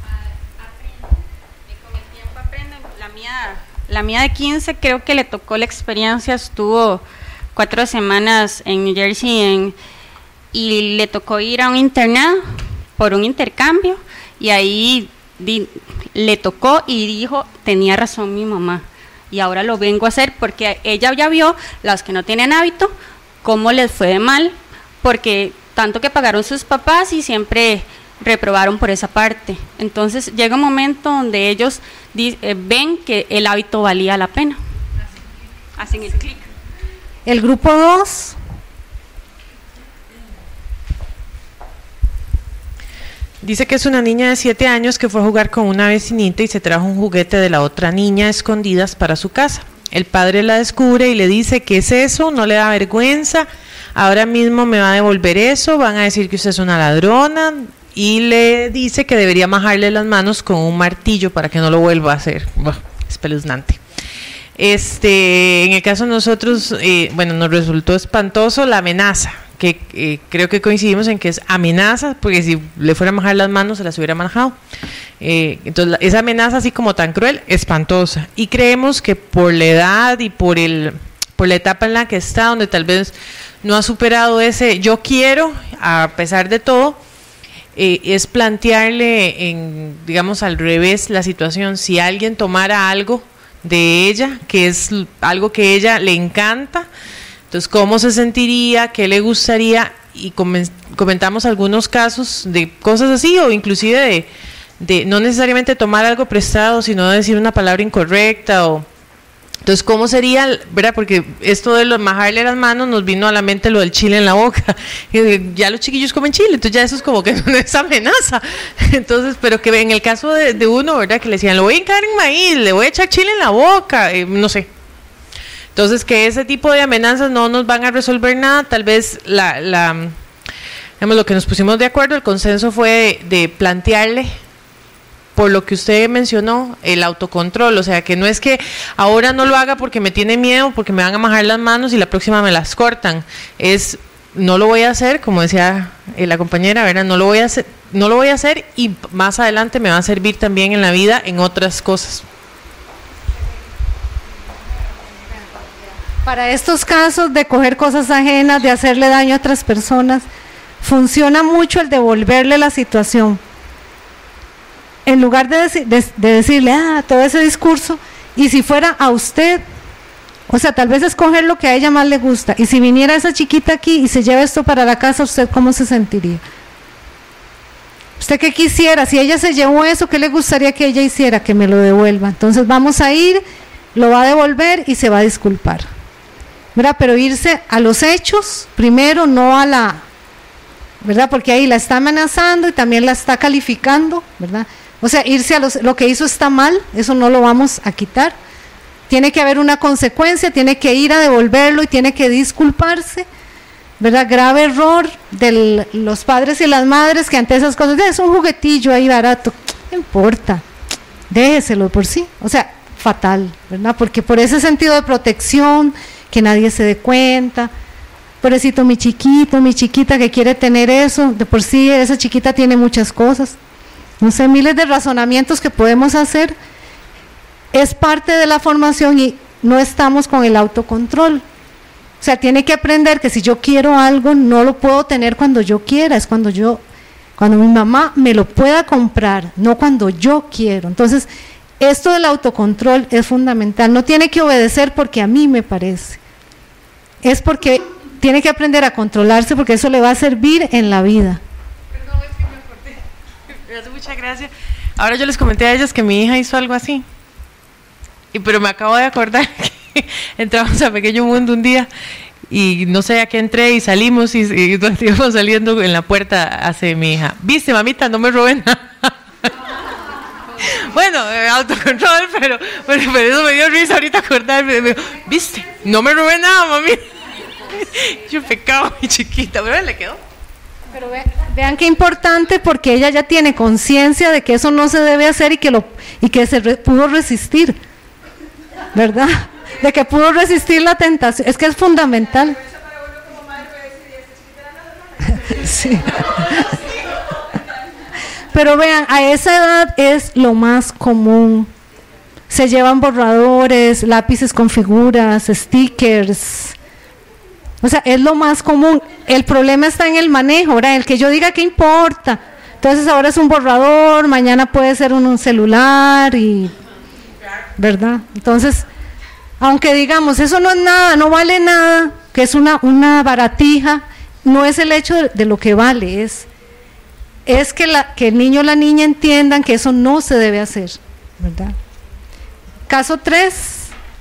La mía de 15 creo que le tocó la experiencia, estuvo 4 semanas en New Jersey y le tocó ir a un internado por un intercambio, y ahí le tocó y dijo, tenía razón mi mamá, y ahora lo vengo a hacer porque ella ya vio, las que no tienen hábito, cómo les fue de mal, porque tanto que pagaron sus papás y siempre reprobaron por esa parte. Entonces llega un momento donde ellos ven que el hábito valía la pena. Hacen el clic. El grupo 2. Dice que es una niña de 7 años que fue a jugar con una vecinita y se trajo un juguete de la otra niña a escondidas para su casa. El padre la descubre y le dice, ¿qué es eso? ¿No le da vergüenza? Ahora mismo me va a devolver eso, van a decir que usted es una ladrona, y le dice que debería majarle las manos con un martillo para que no lo vuelva a hacer. Buah, espeluznante. En el caso de nosotros, nos resultó espantoso la amenaza, que creo que coincidimos en que es amenaza, porque si le fuera a majar las manos se las hubiera manejado. Entonces esa amenaza así como tan cruel, espantosa, y creemos que por la edad y por la etapa en la que está, donde tal vez no ha superado ese yo quiero, a pesar de todo, es plantearle digamos al revés la situación. Si alguien tomara algo de ella, que es algo que a ella le encanta, entonces cómo se sentiría, qué le gustaría, y comentamos algunos casos de cosas así, o inclusive de no necesariamente tomar algo prestado, sino de decir una palabra incorrecta, entonces cómo sería, ¿verdad? Porque esto de majarle las manos nos vino a la mente lo del chile en la boca. Ya los chiquillos comen chile, entonces ya eso es como que no es amenaza. Entonces, pero que en el caso de uno, ¿verdad? Que le decían, lo voy a hincar en maíz, le voy a echar chile en la boca, no sé. Entonces, que ese tipo de amenazas no nos van a resolver nada. Tal vez digamos, lo que nos pusimos de acuerdo, el consenso fue de plantearle, por lo que usted mencionó, el autocontrol, o sea, que no es que ahora no lo haga porque me tiene miedo, porque me van a majar las manos y la próxima me las cortan, no lo voy a hacer, como decía la compañera, ¿verdad? No lo voy a hacer y más adelante me va a servir también en la vida en otras cosas. Para estos casos de coger cosas ajenas, de hacerle daño a otras personas, funciona mucho el devolverle la situación. En lugar de decirle, todo ese discurso, y si fuera a usted, o sea, tal vez escoger lo que a ella más le gusta, y si viniera esa chiquita aquí y se lleva esto para la casa, ¿usted cómo se sentiría? ¿Usted qué quisiera? Si ella se llevó eso, ¿qué le gustaría que ella hiciera? Que me lo devuelva. Entonces vamos a ir, lo va a devolver y se va a disculpar, ¿verdad? Pero irse a los hechos primero, no a la, ¿verdad? Porque ahí la está amenazando y también la está calificando, ¿verdad? O sea, irse a lo que hizo está mal, eso no lo vamos a quitar. Tiene que haber una consecuencia, tiene que ir a devolverlo y tiene que disculparse, ¿verdad? Grave error de los padres y las madres que ante esas cosas, es un juguetillo ahí barato, no importa, déjeselo por sí, o sea, fatal, ¿verdad? Porque por ese sentido de protección, que nadie se dé cuenta, pobrecito mi chiquito, mi chiquita que quiere tener eso, de por sí esa chiquita tiene muchas cosas. No sé, miles de razonamientos que podemos hacer, es parte de la formación y no estamos con el autocontrol. O sea, tiene que aprender que si yo quiero algo, no lo puedo tener cuando yo quiera, es cuando mi mamá me lo pueda comprar, no cuando yo quiero. Entonces, esto del autocontrol es fundamental, no tiene que obedecer porque a mí me parece, es porque tiene que aprender a controlarse porque eso le va a servir en la vida. Muchas gracias. Ahora yo les comenté a ellas que mi hija hizo algo así. pero me acabo de acordar que entramos a Pequeño Mundo un día y no sé a qué entré y salimos y íbamos saliendo en la puerta hace mi hija. ¿Viste, mamita? No me robé nada. Bueno, autocontrol, pero eso me dio risa ahorita acordarme. ¿Viste? No me robé nada, mami. Yo pecado, mi chiquita, pero le quedó. Pero vean qué importante, porque ella ya tiene conciencia de que eso no se debe hacer y que se pudo resistir, ¿verdad? De que pudo resistir la tentación. Es que es fundamental. Sí. Pero vean, a esa edad es lo más común. Se llevan borradores, lápices con figuras, stickers. O sea, es lo más común. El problema está en el manejo, ¿verdad? El que yo diga qué importa. Entonces ahora es un borrador, mañana puede ser un celular, y ¿verdad? Entonces, aunque digamos, eso no es nada, no vale nada, que es una baratija, no es el hecho de lo que vale, es que el niño o la niña entiendan que eso no se debe hacer, ¿verdad? Caso 3.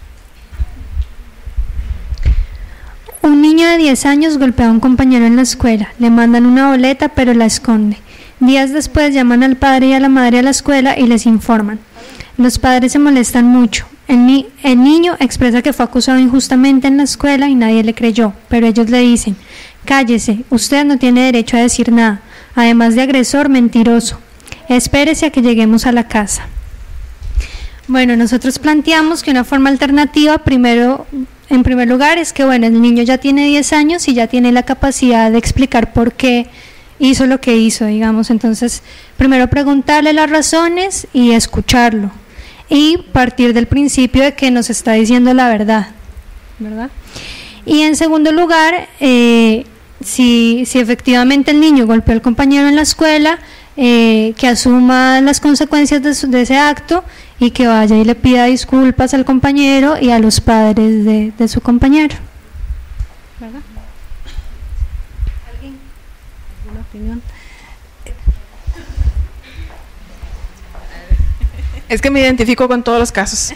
Un niño de 10 años golpea a un compañero en la escuela, le mandan una boleta pero la esconde. Días después llaman al padre y a la madre a la escuela y les informan. Los padres se molestan mucho. El niño expresa que fue acusado injustamente en la escuela y nadie le creyó, pero ellos le dicen: cállese, usted no tiene derecho a decir nada, además de agresor, mentiroso. Espérese a que lleguemos a la casa. Bueno, nosotros planteamos que una forma alternativa, en primer lugar, es que bueno, el niño ya tiene 10 años y ya tiene la capacidad de explicar por qué hizo lo que hizo, digamos. Entonces, primero preguntarle las razones y escucharlo, y partir del principio de que nos está diciendo la verdad, ¿verdad? Y en segundo lugar, si efectivamente el niño golpeó al compañero en la escuela, que asuma las consecuencias de ese acto y que vaya y le pida disculpas al compañero y a los padres de su compañero, ¿verdad? ¿Alguna opinión? Es que me identifico con todos los casos.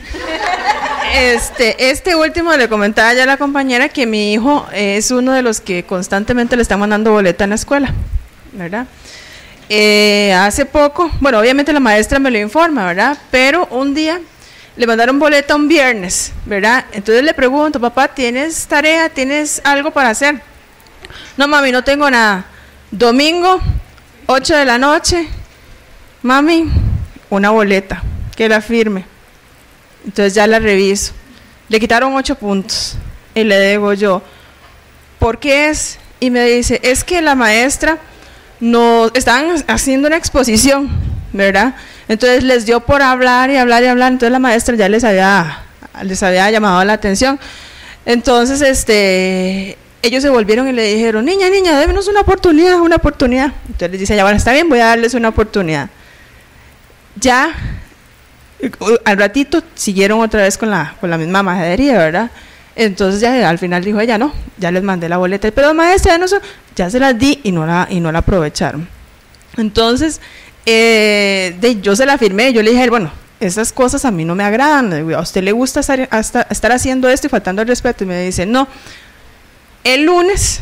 Este último le comentaba ya a la compañera que mi hijo es uno de los que constantemente le están mandando boleta en la escuela, ¿verdad? Hace poco, bueno, obviamente la maestra me lo informa, ¿verdad? Pero un día le mandaron boleta un viernes, ¿verdad? Entonces le pregunto: papá, ¿tienes tarea? ¿Tienes algo para hacer? No, mami, no tengo nada. Domingo, 8 de la noche, mami, una boleta, que la firme. Entonces ya la reviso. Le quitaron 8 puntos. Y le digo yo: ¿por qué es? Y me dice: es que la maestra estaban haciendo una exposición, ¿verdad? Entonces les dio por hablar y hablar y hablar. Entonces la maestra ya les había llamado la atención. Entonces ellos se volvieron y le dijeron: niña, démenos una oportunidad. Entonces les dice: ya, bueno, está bien, voy a darles una oportunidad. Ya al ratito siguieron otra vez con la misma majadería, ¿verdad? Entonces ya al final dijo ella: no, ya les mandé la boleta, pero maestra, ya se las di y no la aprovecharon. Entonces yo se la firmé. Yo le dije: bueno, esas cosas a mí no me agradan, a usted le gusta estar haciendo esto y faltando el respeto. Y me dice: no. El lunes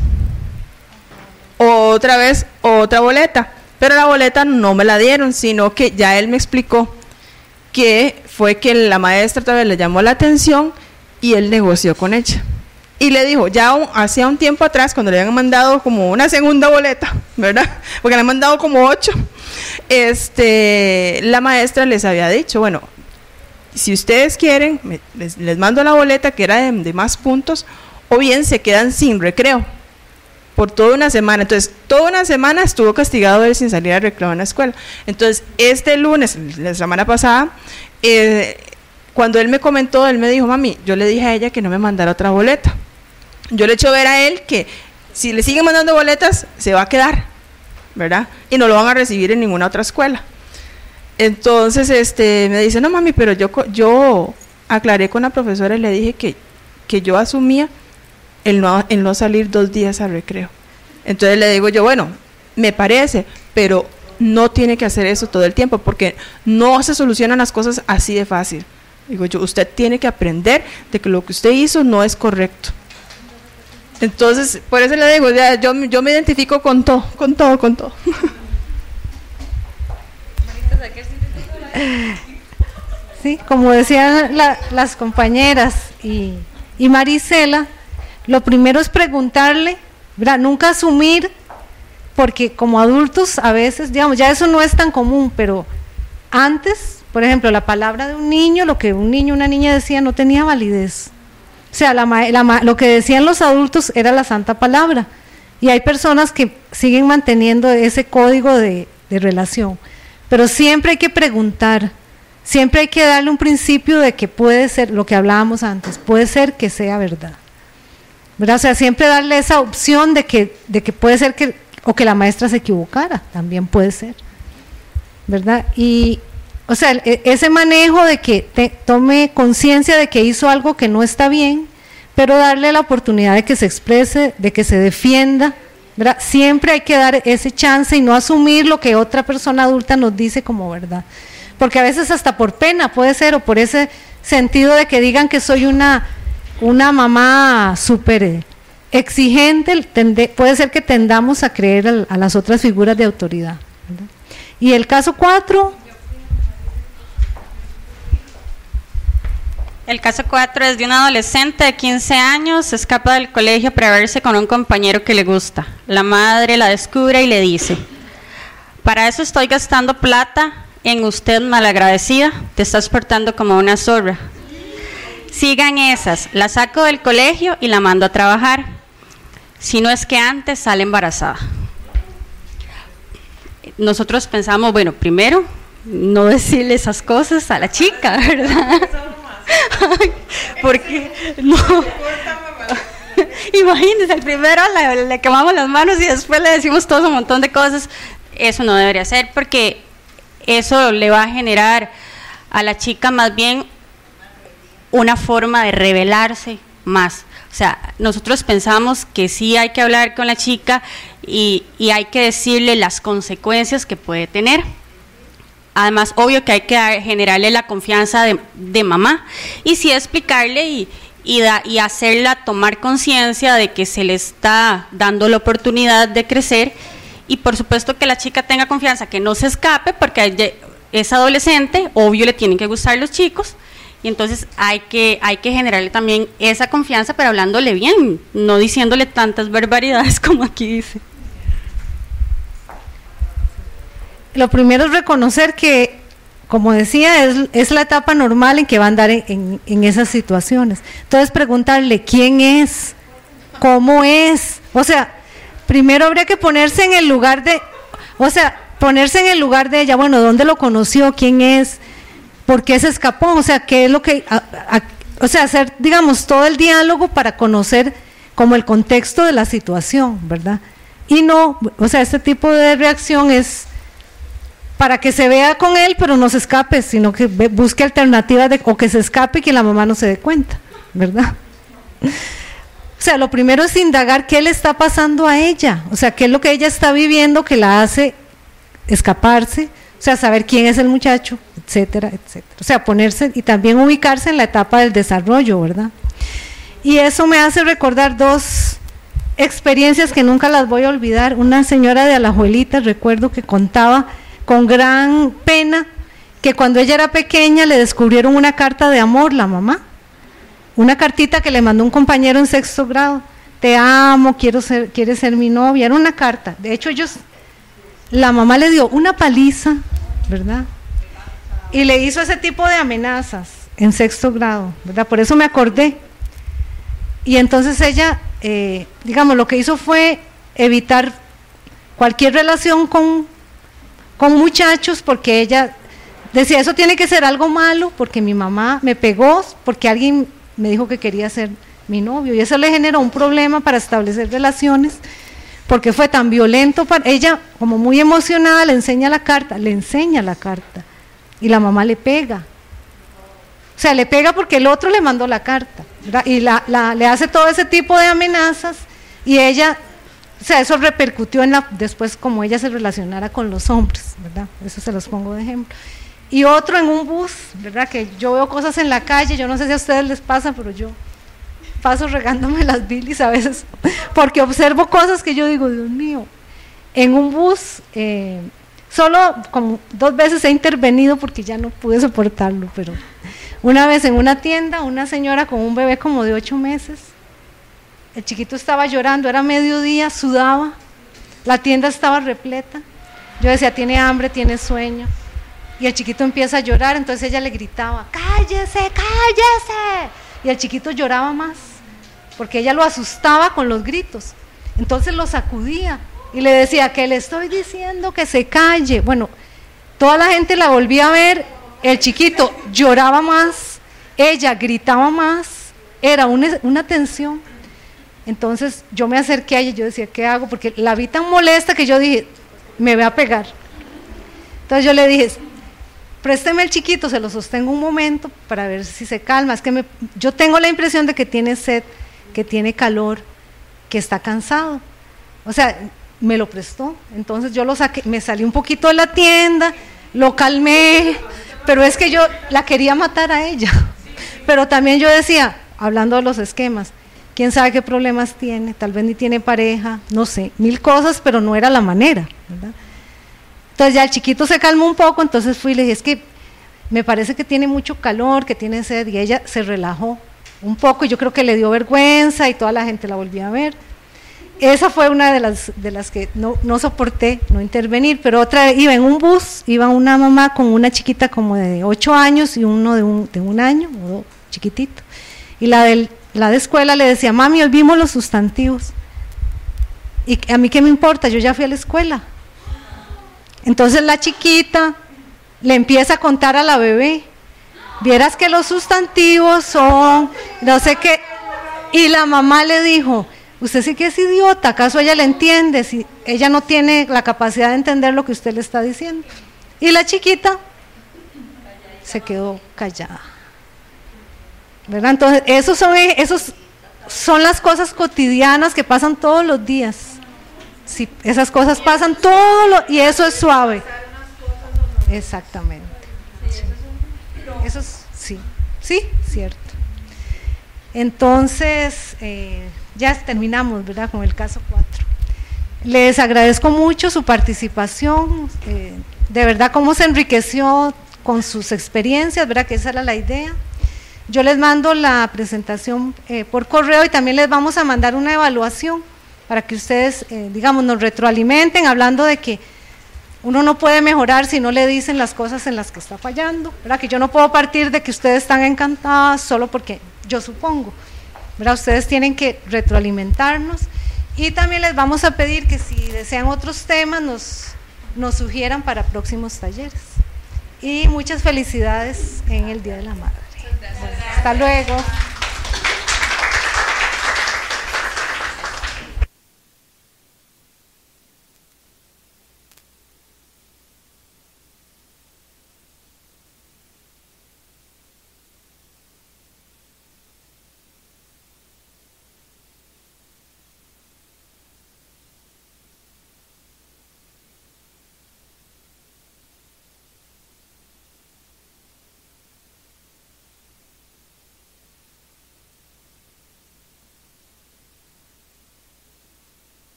otra vez otra boleta, pero la boleta no me la dieron, sino que ya él me explicó que fue que la maestra otra vez le llamó la atención y él negoció con ella. Y le dijo, ya hacía un tiempo atrás, cuando le habían mandado como una segunda boleta, ¿verdad? Porque le han mandado como 8, la maestra les había dicho: bueno, si ustedes quieren, les mando la boleta que era de más puntos, o bien se quedan sin recreo por toda una semana. Entonces, toda una semana estuvo castigado él sin salir al recreo en la escuela. Entonces, este lunes, la semana pasada, cuando él me comentó, él me dijo: mami, yo le dije a ella que no me mandara otra boleta. Yo le he hecho ver a él que si le siguen mandando boletas, se va a quedar, ¿verdad? Y no lo van a recibir en ninguna otra escuela. Entonces, me dice: no, mami, pero yo aclaré con la profesora y le dije que yo asumía el no salir 2 días al recreo. Entonces le digo yo: bueno, me parece, pero no tiene que hacer eso todo el tiempo, porque no se solucionan las cosas así de fácil. Digo yo, usted tiene que aprender de que lo que usted hizo no es correcto. Entonces, por eso le digo, ya, yo me identifico con todo. Sí, como decían las compañeras y Marisela, lo primero es preguntarle, ¿verdad? Nunca asumir, porque como adultos a veces, digamos, ya eso no es tan común, pero antes, por ejemplo, la palabra de un niño, lo que un niño o una niña decía no tenía validez. O sea, lo que decían los adultos era la santa palabra. Y hay personas que siguen manteniendo ese código de relación. Pero siempre hay que preguntar, siempre hay que darle un principio de que puede ser, lo que hablábamos antes, puede ser que sea verdad. ¿Verdad? O sea, siempre darle esa opción de que puede ser que la maestra se equivocara, también puede ser. ¿Verdad? Y, o sea, ese manejo de que tome conciencia de que hizo algo que no está bien, pero darle la oportunidad de que se exprese, de que se defienda, ¿verdad? Siempre hay que dar ese chance y no asumir lo que otra persona adulta nos dice como verdad, porque a veces hasta por pena puede ser, o por ese sentido de que digan que soy una mamá súper exigente, puede ser que tendamos a creer a las otras figuras de autoridad, ¿verdad? Y el caso 4. El caso 4 es de un adolescente de 15 años, se escapa del colegio para verse con un compañero que le gusta. La madre la descubre y le dice: para eso estoy gastando plata en usted, malagradecida, te estás portando como una zorra. Sigan esas, la saco del colegio y la mando a trabajar. Si no es que antes sale embarazada. Nosotros pensamos, bueno, primero, no decirle esas cosas a la chica, ¿verdad? Porque no. Imagínense, el primero le quemamos las manos y después le decimos todo un montón de cosas. Eso no debería ser, porque eso le va a generar a la chica más bien una forma de rebelarse más. O sea, nosotros pensamos que sí hay que hablar con la chica y hay que decirle las consecuencias que puede tener. Además, obvio que hay que generarle la confianza de mamá y sí explicarle y hacerla tomar conciencia de que se le está dando la oportunidad de crecer, y por supuesto que la chica tenga confianza, que no se escape, porque es adolescente, obvio le tienen que gustar los chicos, y entonces hay que generarle también esa confianza, pero hablándole bien, no diciéndole tantas barbaridades como aquí dice. Lo primero es reconocer que, como decía, es la etapa normal en que va a andar en esas situaciones. Entonces preguntarle quién es, cómo es, o sea, primero habría que ponerse en el lugar de ella. Bueno, ¿dónde lo conoció? ¿Quién es? ¿Por qué se escapó? O sea, ¿qué es lo que, o sea, hacer, digamos, todo el diálogo para conocer como el contexto de la situación, ¿verdad? Y no, o sea, este tipo de reacción es para que se vea con él, pero no se escape, sino que busque alternativas o que se escape y que la mamá no se dé cuenta, ¿verdad? O sea, lo primero es indagar qué le está pasando a ella, o sea, qué es lo que ella está viviendo que la hace escaparse, o sea, saber quién es el muchacho, etcétera, etcétera. O sea, ponerse y también ubicarse en la etapa del desarrollo, ¿verdad? Y eso me hace recordar dos experiencias que nunca las voy a olvidar. Una señora de Alajuelita, recuerdo que contaba con gran pena que cuando ella era pequeña le descubrieron una carta de amor, la mamá. Una cartita que le mandó un compañero en 6º grado. Te amo, quieres ser mi novia. Era una carta. De hecho, la mamá le dio una paliza, ¿verdad? Y le hizo ese tipo de amenazas en 6º grado, ¿verdad? Por eso me acordé. Y entonces ella, digamos, lo que hizo fue evitar cualquier relación con muchachos, porque ella decía, eso tiene que ser algo malo, porque mi mamá me pegó, porque alguien me dijo que quería ser mi novio, y eso le generó un problema para establecer relaciones, porque fue tan violento para ella, como muy emocionada, le enseña la carta, y la mamá le pega. O sea, le pega porque el otro le mandó la carta, ¿verdad? Y le hace todo ese tipo de amenazas, y ella, o sea, eso repercutió después como ella se relacionara con los hombres, ¿verdad? Eso se los pongo de ejemplo. Y otro en un bus, ¿verdad? Que yo veo cosas en la calle, yo no sé si a ustedes les pasa, pero yo paso regándome las bilis a veces, porque observo cosas que yo digo, Dios mío, en un bus, solo como 2 veces he intervenido porque ya no pude soportarlo, pero una vez en una tienda, una señora con un bebé como de 8 meses, el chiquito estaba llorando, era mediodía, sudaba, la tienda estaba repleta, yo decía, tiene hambre, tiene sueño, y el chiquito empieza a llorar, entonces ella le gritaba, cállese, cállese, y el chiquito lloraba más, porque ella lo asustaba con los gritos, entonces lo sacudía, y le decía, que le estoy diciendo que se calle. Bueno, toda la gente la volvía a ver, el chiquito lloraba más, ella gritaba más, era una tensión. Entonces yo me acerqué a ella y yo decía, ¿qué hago? Porque la vi tan molesta que yo dije, me voy a pegar. Entonces yo le dije, présteme el chiquito, se lo sostengo un momento para ver si se calma. Es que yo tengo la impresión de que tiene sed, que tiene calor, que está cansado. O sea, me lo prestó. Entonces yo lo saqué, me salí un poquito de la tienda, lo calmé, pero es que yo la quería matar a ella. Pero también yo decía, hablando de los esquemas, quién sabe qué problemas tiene, tal vez ni tiene pareja, no sé, 1000 cosas, pero no era la manera, ¿verdad? Entonces ya el chiquito se calmó un poco, entonces fui y le dije, es que me parece que tiene mucho calor, que tiene sed, y ella se relajó un poco, y yo creo que le dio vergüenza, y toda la gente la volvió a ver. Esa fue una de las que no soporté, no intervenir, pero otra, iba en un bus, iba una mamá con una chiquita como de 8 años, y uno de un año, o chiquitito, y la de escuela le decía, mami, hoy vimos los sustantivos, y a mí qué me importa, yo ya fui a la escuela. Entonces la chiquita le empieza a contar a la bebé, vieras que los sustantivos son, no sé qué, y la mamá le dijo, usted sí que es idiota, ¿acaso ella le entiende? Si ella no tiene la capacidad de entender lo que usted le está diciendo. Y la chiquita se quedó callada, ¿verdad? Entonces, esos son las cosas cotidianas que pasan todos los días. Sí, esas cosas pasan y eso es suave. Exactamente. Eso es, sí, cierto. Entonces, ya terminamos, ¿verdad?, con el caso 4. Les agradezco mucho su participación, de verdad cómo se enriqueció con sus experiencias, ¿verdad?, que esa era la idea. Yo les mando la presentación por correo, y también les vamos a mandar una evaluación para que ustedes, digamos, nos retroalimenten, hablando de que uno no puede mejorar si no le dicen las cosas en las que está fallando, ¿verdad? Que yo no puedo partir de que ustedes están encantadas solo porque yo supongo, ¿verdad? Ustedes tienen que retroalimentarnos, y también les vamos a pedir que si desean otros temas nos sugieran para próximos talleres. Y muchas felicidades en el Día de la Madre. Bueno, hasta luego.